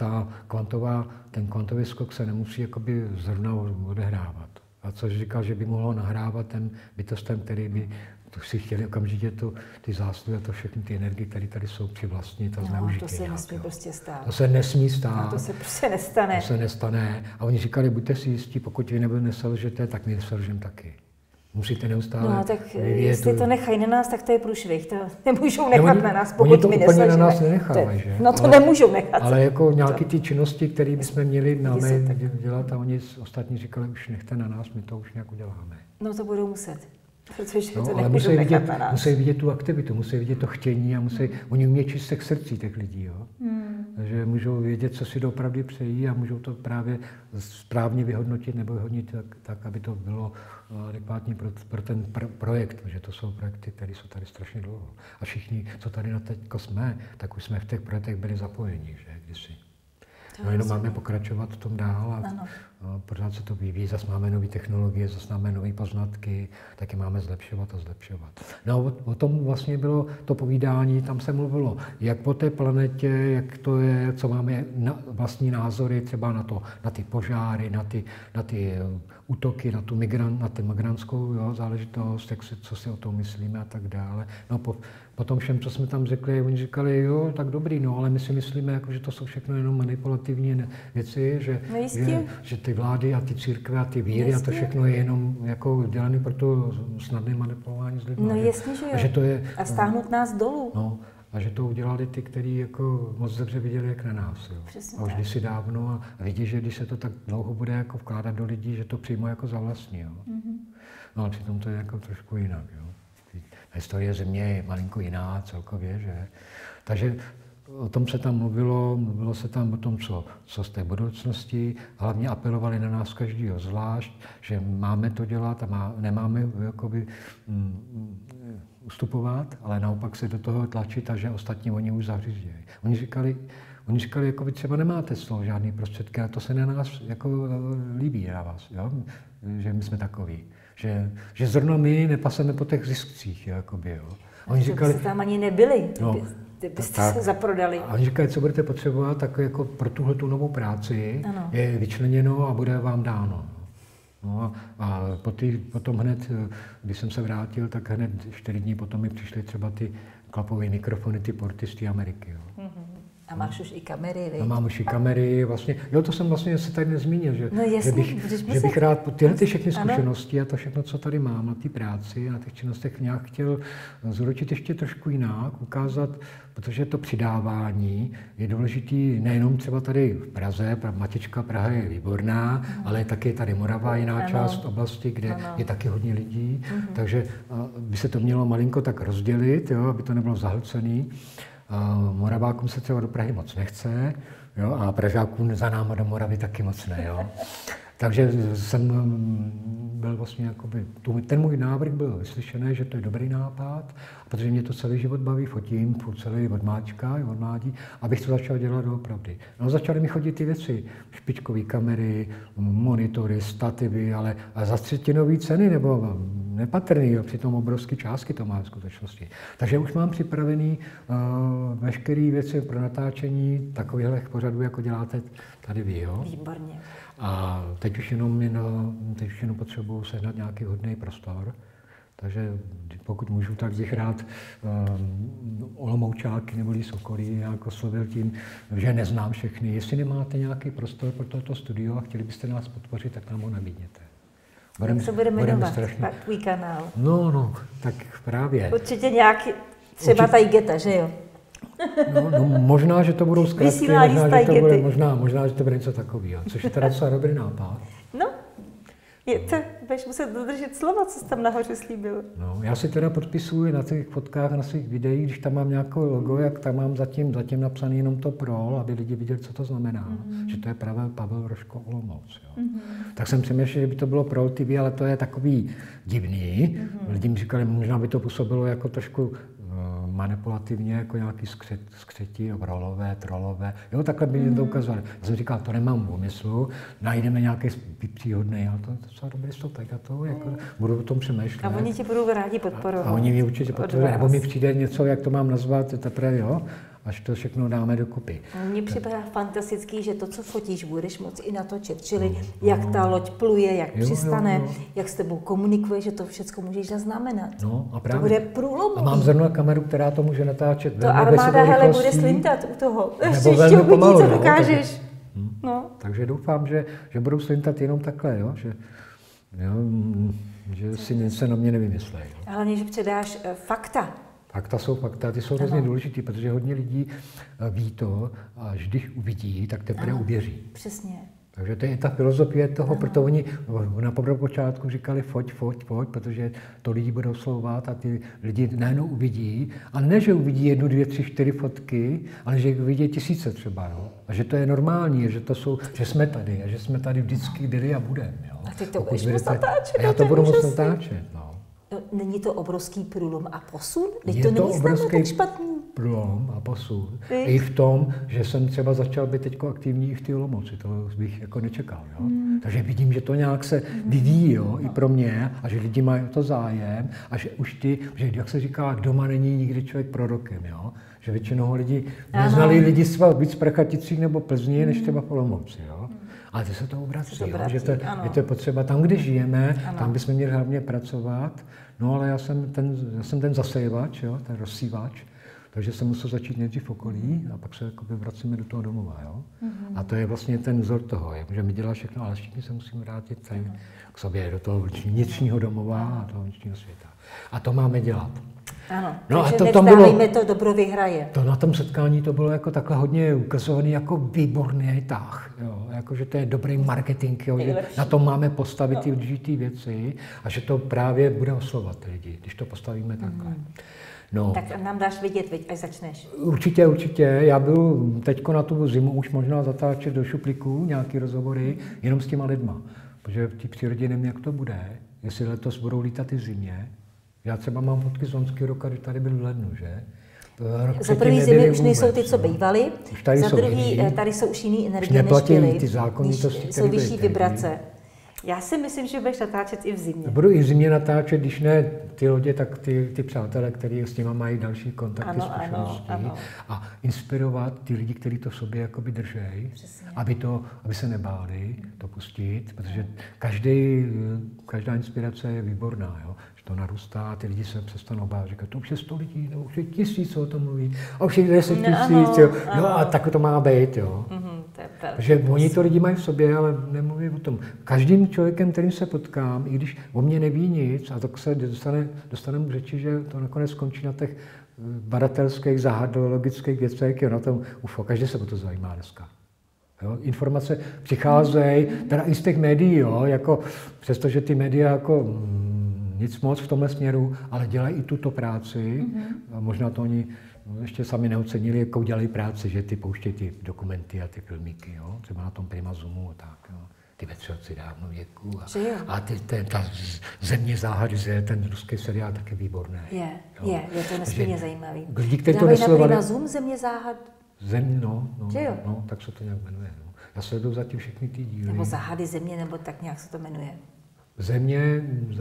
ten kvantový skok se nemusí jakoby zrovna odehrávat. A což říkal, že by mohlo nahrávat ten bytostem, který by si chtěli okamžitě ty zásluhy a to všechny ty energie, které tady jsou přivlastnit a zneužití. To se nesmí prostě stát. To se nesmí stát. No, to se prostě nestane. To se nestane. A oni říkali, buďte si jistí, pokud vy neselžete, tak my neselžeme taky. Musíte neustále. No tak jestli to nechají na nás, tak to je průšvih. To nemůžou nechat na nás, pokud my neselžeme. Oni to úplně na nás nenechávají, že? No to nemůžou nechat. Ale jako nějaké ty činnosti, které bychom měli dělat a oni ostatní říkali, už nechte na nás, my to už nějak uděláme. No to budou muset. Protože to ale musí vidět tu aktivitu, musí vidět to chtění a oni umějí číst těch srdcí těch lidí. Jo? Takže můžou vědět, co si doopravdy přejí a můžou to právě správně vyhodnotit nebo vyhodnotit tak, aby to bylo adekvátní pro ten projekt, protože to jsou projekty, které jsou tady strašně dlouho. A všichni, co tady na teďko jsme, tak už jsme v těch projektech byli zapojeni, že kdysi. No jenom máme pokračovat v tom dál a pořád se to vyvíjí, zase máme nové technologie, zase máme nové poznatky, taky máme zlepšovat a zlepšovat. No o tom vlastně bylo to povídání, tam se mluvilo, jak o té planetě, jak to je, co máme vlastní názory třeba na ty požáry, na ty útoky, na tu migrantskou záležitost, co si o tom myslíme a tak dále. No po tom všem, co jsme tam řekli, oni říkali, jo, tak dobrý, no, ale my si myslíme, jako, že to jsou všechno jenom manipulativní věci, že ty vlády a ty církve a ty víry a to všechno je jenom jako dělané pro to snadné manipulování s lidmi. No jasně, že jo. A, že to je, stáhnout nás dolů. No, a že to udělali ty, kteří jako moc dobře viděli, jak na nás. Jo. A už kdysi dávno a vidí, že když se to tak dlouho bude jako vkládat do lidí, že to přijmou jako za vlastní. Jo. No ale přitom to je jako trošku jinak. Jo. Historie Země je malinko jiná celkově, že? Takže o tom se tam mluvilo se tam o tom, co z té budoucnosti, hlavně apelovali na nás každýho zvlášť, že máme to dělat a nemáme jakoby ustupovat, ale naopak se do toho tlačit a že ostatní oni už zařízdějí. Oni říkali, jako vy třeba nemáte z toho žádný prostředky a to se na nás jako líbí na vás, jo? Že my jsme takoví. Že zrovna my nepaseme po těch ziskcích, jakoby, jo. Oni říkali, tam ani nebyli, byste se zaprodali. A oni říkali, co budete potřebovat, tak jako pro tuhletu novou práci je vyčleněno a bude vám dáno. No a potom hned, když jsem se vrátil, tak hned 4 dny potom mi přišly třeba ty klapové mikrofony, ty porty z té Ameriky. Jo. A máš už i kamery, viď? No, mám už i kamery, vlastně. Jo, to jsem vlastně se tady nezmínil, že, no jasně, že bych rád tyhle všechny zkušenosti a to všechno, co tady mám na té práci a na těch činnostech nějak chtěl zúročit ještě trošku jinak, ukázat, protože to přidávání je důležitý nejenom třeba tady v Praze, Matička Praha je výborná, ale taky tady Morava, jiná část oblasti, kde je taky hodně lidí, takže by se to mělo malinko tak rozdělit, jo, aby to nebylo zahlcený. Moravákům se třeba do Prahy moc nechce, jo, a Pražákům za náma do Moravy taky moc ne. Jo. Takže jsem byl vlastně jakoby, ten můj návrh byl vyslyšený, že to je dobrý nápad, protože mě to celý život baví, fotím, celý od máčka, od mládí, abych to začal dělat doopravdy. No, začaly mi chodit ty věci, špičkové kamery, monitory, stativy, ale za třetinové ceny, nebo nepatrný, přitom obrovské částky to má v skutečnosti. Takže už mám připravený veškeré věci pro natáčení takovýchhle pořadů, jako děláte tady vy. Jo? Výborně. A teď už jenom potřebuji sehnat nějaký hodný prostor. Takže pokud můžu, tak bych rád Olomoučáky nebo Sokolí nějak oslovil tím, že neznám všechny. Jestli nemáte nějaký prostor pro toto studio a chtěli byste nás podpořit, tak nám ho nabídněte. Jak se bude jmenovat tvůj kanál? No, tak právě. Určitě nějaký, třeba Tajgeta, že jo? No, možná, že to budou zkratky, možná, že to bude něco takového, což je teda docela dobrý nápad. No, budeš muset dodržet slova, co jsi tam nahoře slíbil. No, já si teda podpisuji na těch fotkách, na svých videích, když tam mám nějaké logo, jak tam mám zatím napsaný jenom to PROL, aby lidi viděli, co to znamená, že to je právě Pavel Rožko Olomouc. Jo. Tak jsem přemýšlel, že by to bylo PROL TV, ale to je takový divný. Lidi mi říkali, možná by to působilo jako trošku manipulativně, jako nějaký skřeti, rolové, trolové. Jo, takhle by mě to ukazovali. Já jsem říkal, to nemám v úmyslu, najdeme nějaký příhodný, ale to je docela dobrý stopek a to, jako, budu o tom přemýšlet. A oni tě budou rádi podporovat. A oni mě určitě podporují, nebo mi přijde něco, jak to mám nazvat, teprve, jo, až to všechno dáme dokupy. Mně připadá fantastický, že to, co fotíš, budeš moci i natočit, čili jak ta loď pluje, jak přistane, jak s tebou komunikuje, že to všechno můžeš zaznamenat. No, a právě. To bude průlomový. A mám zrovna kameru, která to může natáčet. To armáda hele bude slintat u toho. Nebo velmi pomalu, co dokážeš. No. Takže doufám, že budou slintat jenom takhle, jo? Že si se na mě nevymyslejí. Hlavně, že předáš fakta. Fakta jsou fakta, ty jsou hrozně důležitý, protože hodně lidí ví to, až když uvidí, tak teprve uvěří. Přesně. Takže to je ta filozofie toho, proto oni na počátku říkali foť, protože to lidi budou slouvat a ty lidi najednou uvidí. A ne, že uvidí 1, 2, 3, 4 fotky, ale že uvidí tisíce třeba. Jo? A že to je normální, že jsme tady a že jsme tady vždycky byli a budeme. A ty to budeš moc natáčet. Já to budu moc natáčet. No. Není to obrovský průlom a posun? Je to obrovský průlom a posun. I v tom, že jsem třeba začal být teď aktivní i v té Olomouci, to bych jako nečekal. Jo? Takže vidím, že to nějak se vyvíjí, jo? I pro mě, a že lidi mají o to zájem, a že už že jak se říká, doma není nikdy člověk prorokem, jo? Že většinou lidi neznali lidi svá víc v Prachaticích nebo Plzni, než třeba v Olomouci. Jo? Ale to se to obrací, že to je potřeba tam, kde žijeme, tam bychom měli hlavně pracovat. No ale já jsem ten zasejevač, jo, ten rozsívač, takže jsem musel začít nejdřív v okolí a pak se vracíme do toho domova. Jo? A to je vlastně ten vzor toho, že my děláme všechno, ale všichni se musíme vrátit k sobě, do toho vnitřního domova a toho vnitřního světa. A to máme dělat. Ano, no takže nevzdálejme, to dobro vyhraje. To na tom setkání to bylo jako takhle hodně ukazovaný jako výborný tah, jo, jako že to je dobrý marketing, jo, že na tom máme postavit ty důležité věci a že to právě bude oslovovat lidi, když to postavíme takhle. No. Tak nám dáš vidět, až začneš. Určitě. Já byl teďko na tu zimu už možná zatáčet do šuplíku nějaký rozhovory jenom s těma lidma, protože v té přírodě nevím, jak to bude, jestli letos budou lítat i v zimě. Já třeba mám fotky z loňského roku, že tady byl v lednu, že? Za první zimy už nejsou ty, co bývaly. Za druhý, tady jsou už jiný energie než byly. Ty zákonitosti, jsou vyšší vibrace. Já si myslím, že budeš natáčet i v zimě. Budu i v zimě natáčet, když ne ty lodě, tak ty přátelé, kteří s nimi mají další kontakty, zkušenosti. A inspirovat ty lidi, kteří to v sobě jakoby držejí, aby se nebáli to pustit, protože každá inspirace je výborná, jo? Že to narůstá, ty lidi se přestanou bát, říkat, to už je 100 lidí, no, už je 1000, o tom mluví, a už je 10 000, jo? No a tak to má být, jo. Takže oni to lidi mají v sobě, ale nemluví o tom. Každým člověkem, kterým se potkám, i když o mě neví nic, a tak se dostaneme k řeči, že to nakonec skončí na těch badatelských, záhadologických věcech, jo, na tom UFO. Každý se o to zajímá dneska. Jo? Informace přicházejí, teda i z těch médií, jo, jako, přestože ty média jako nic moc v tomhle směru, ale dělají i tuto práci. A možná to oni ještě sami neocenili, jakou dělají práci, že ty pouštějí ty dokumenty a ty filmíky, jo? Třeba na tom Prima Zoomu a tak. Jo? Ty vetřelci dávno věku. A ta Země záhady, ten ruský seriál taky výborný. Je to nesmírně zajímavý. Lidi, kteří to nesledovali. Na Zoom Země záhad? No, tak se to nějak jmenuje. No. Já sleduju zatím všechny ty díly. Nebo záhady Země, nebo tak nějak se to jmenuje. Země,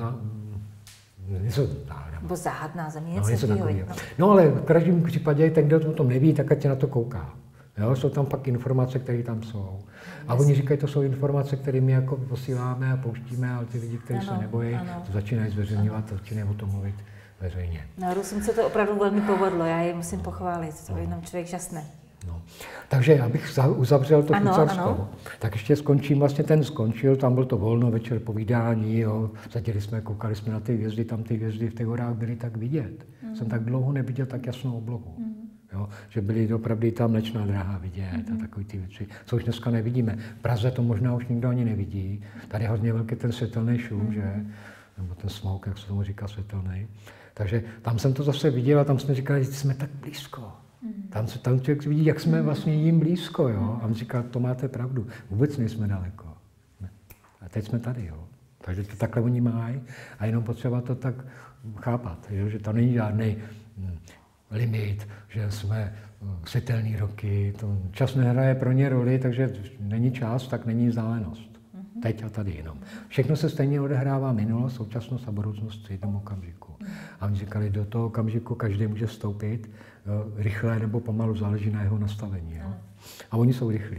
nebo záhadná Země, něco takového. No ale v každém případě, ten, kdo o tom neví, tak ať se na to kouká. Jo, jsou tam pak informace, které tam jsou. A oni říkají, to jsou informace, které my jako posíláme a pouštíme, ale ty lidi, kteří se nebojí, to začínají zveřejňovat, začínají o tom mluvit veřejně. No, Rusům se to opravdu velmi povedlo, já je musím pochválit, to jenom člověk žasne. No. Takže abych uzavřel to Švýcarsko, tak ještě skončil, tam byl to volno, večer povídání, jo. Seděli jsme, koukali jsme na ty hvězdy, tam ty hvězdy v těch horách byly tak vidět. Jsem tak dlouho neviděl tak jasnou oblohu. Jo, že byly opravdu tam Mléčná dráha vidět a takové ty věci, co už dneska nevidíme. V Praze to možná už nikdo ani nevidí. Tady je hodně velký ten světelný šum, že? Nebo ten smog, jak se tomu říká, světelný. Takže tam jsem to zase viděl a tam jsme říkali, že jsme tak blízko. Tam člověk vidí, jak jsme vlastně jim blízko, jo? A on říká, to máte pravdu, vůbec nejsme daleko. A teď jsme tady, jo? Takže to takhle oni mají a jenom potřeba to tak chápat, jo? Že tam není žádný limit, že jsme světelný roky, to čas nehraje pro ně roli, takže není čas, tak není vzdálenost. Teď a tady jenom. Všechno se stejně odehrává minulost, současnost a budoucnost v jednom okamžiku. A oni říkali, do toho okamžiku každý může vstoupit, rychle nebo pomalu, záleží na jeho nastavení. Jo? A oni jsou rychlí.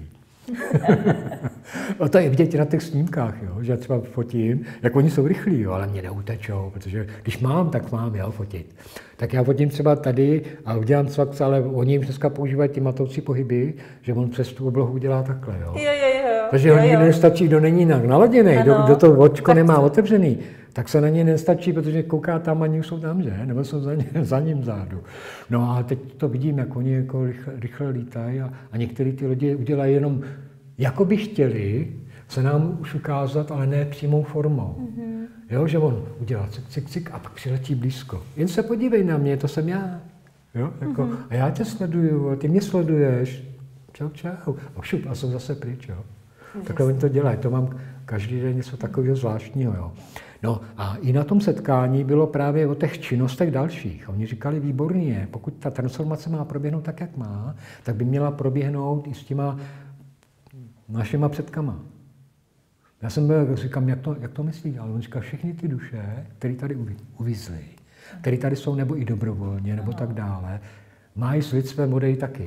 A to je vidět na těch snímkách, jo? Že já třeba fotím, jak oni jsou rychlí, jo? Ale mě neutečou, protože když mám, tak mám, jo, fotit. Tak já fotím třeba tady a udělám cvak, ale oni jim dneska používají ty matoucí pohyby, že on přes tu oblohu dělá takhle, jo. Takže oni nestačí, kdo není naladěný, kdo to očko nemá otevřený, tak se na ně nestačí, protože kouká tam a jsou tam, že? Nebo jsou za ním vzadu. No a teď to vidím, jak oni jako rychle lítají a některý ty lidi udělají jenom, jako by chtěli se nám už ukázat, ale ne přímou formou. Jo, že on udělá cik a pak přiletí blízko. Jen se podívej na mě, to jsem já. Jo, jako, a já tě sleduju, a ty mě sleduješ. Čau. A jsem zase pryč, jo. Takhle oni to dělají, to mám každý den něco takového zvláštního, jo. No a i na tom setkání bylo právě o těch činnostech dalších. Oni říkali, výborný je, pokud ta transformace má proběhnout tak, jak má, tak by měla proběhnout i s těma našima předkama. Já jsem říkám, jak to myslí, ale on říkal, všechny ty duše, které tady uvízly, které tady jsou nebo i dobrovolně, nebo tak dále, mají svít své modely taky.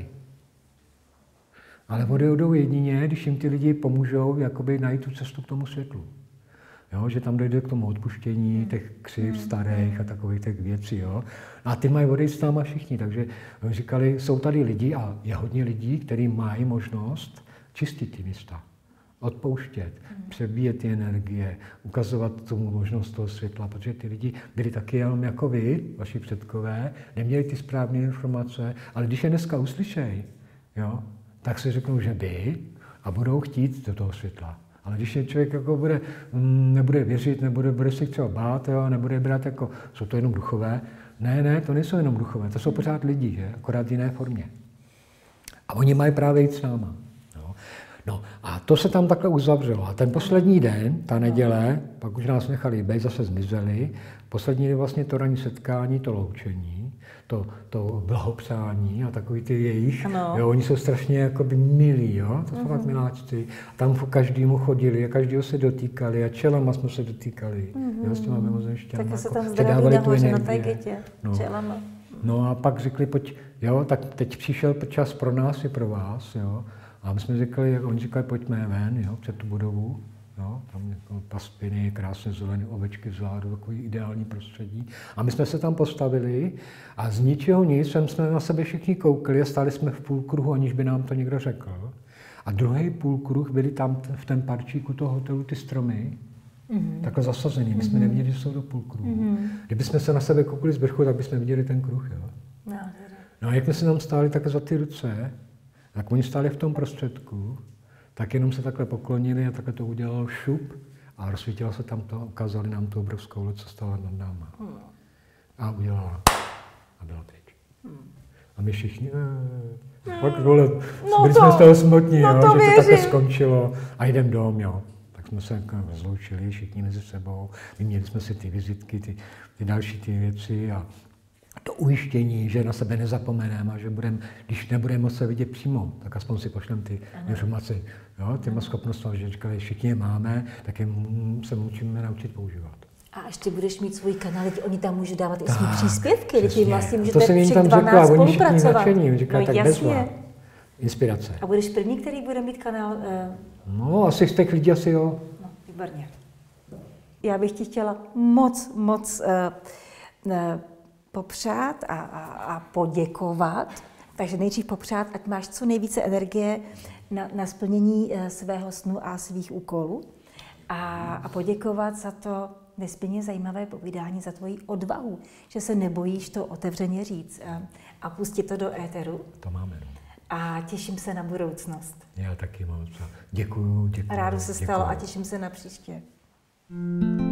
Ale odejdou jedině, když jim ty lidi pomůžou jakoby najít tu cestu k tomu světlu. Jo, že tam dojde k tomu odpuštění těch křiv starých a takových těch věcí. Jo. A ty mají odejít s náma všichni. Takže říkali, jsou tady lidi a je hodně lidí, kteří mají možnost čistit ty místa, odpouštět, přebíjet ty energie, ukazovat tomu možnost toho světla, protože ty lidi byli taky jenom jako vy, vaši předkové, neměli ty správné informace, ale když je dneska uslyšejí, jo, tak si řeknou, že by a budou chtít do toho světla. Ale když je člověk jako nebude věřit, bude se třeba bát, jo, nebude brát jako, jsou to jenom duchové. Ne, to nejsou jenom duchové, to jsou pořád lidi, že? Akorát v jiné formě. A oni mají právě jít s náma. No a to se tam takhle uzavřelo. A ten poslední den, ta neděle, pak už nás nechali být, zase zmizeli. Poslední den vlastně to ranní setkání, to loučení. to blahopřání a takový ty jejich, ano. Jo, oni jsou strašně jakoby milí, jo, to jsou fakt miláčci. Tam každému chodili a každého se dotýkali a čelama jsme se dotýkali, jo, s těma mimozemšťanama. Tak se tam zdraví nahoře na té Getě, čelama. No a pak řekli, pojď, jo, tak teď přišel čas pro nás i pro vás, jo. A my jsme řekli, oni říkali, pojďme ven, jo, před tu budovu, jo, tam jako paspiny, krásné zelené ovečky vzadu, takový ideální prostředí. A my jsme se tam postavili a z ničeho nic jsme na sebe všichni koukali a stáli jsme v půlkruhu, aniž by nám to někdo řekl. A druhý půlkruh byli tam v tom parčíku toho hotelu ty stromy, takhle zasazený. My jsme neviděli, že jsou do půlkruhu. Kdybychom se na sebe koukali z vrchu, tak bychom viděli ten kruh, jo. No a jak jsme se tam stáli tak za ty ruce, tak oni stáli v tom prostředku, tak jenom se takhle poklonili a takhle to udělal šup a rozsvítilo se tam to, ukázali nám tu obrovskou loď, co stála nad náma. A udělala a byla pryč. A my všichni, pak vole, byli jsme z toho smutní, jo, že to takhle skončilo a jdem dom, jo. Tak jsme se jako rozloučili všichni mezi sebou, vyměnili jsme si ty vizitky, ty další ty věci a to ujištění, že na sebe nezapomeneme a že když nebudeme moct se vidět přímo, tak aspoň si pošlem ty informace. Jo, těma schopnostmi, že říkali, všichni je máme, tak je se musíme naučit používat. A ještě budeš mít svůj kanál, kde oni tam můžou dávat i svý příspěvky, kde vlastně můžete to jsem jim tam řekla, oni všichni nadšení, říkali, tak bezva. Inspirace. A budeš první, který bude mít kanál? No, asi z těch lidí asi jo. No, výborně. Já bych ti chtěla moc popřát a poděkovat. Takže nejdřív popřát, ať máš co nejvíce energie na splnění svého snu a svých úkolů. A poděkovat za to nesmírně zajímavé povídání, za tvoji odvahu, že se nebojíš to otevřeně říct a pustit to do éteru. To máme. No. A těším se na budoucnost. Já taky moc. Děkuju. Rádo se stalo a těším se na příště.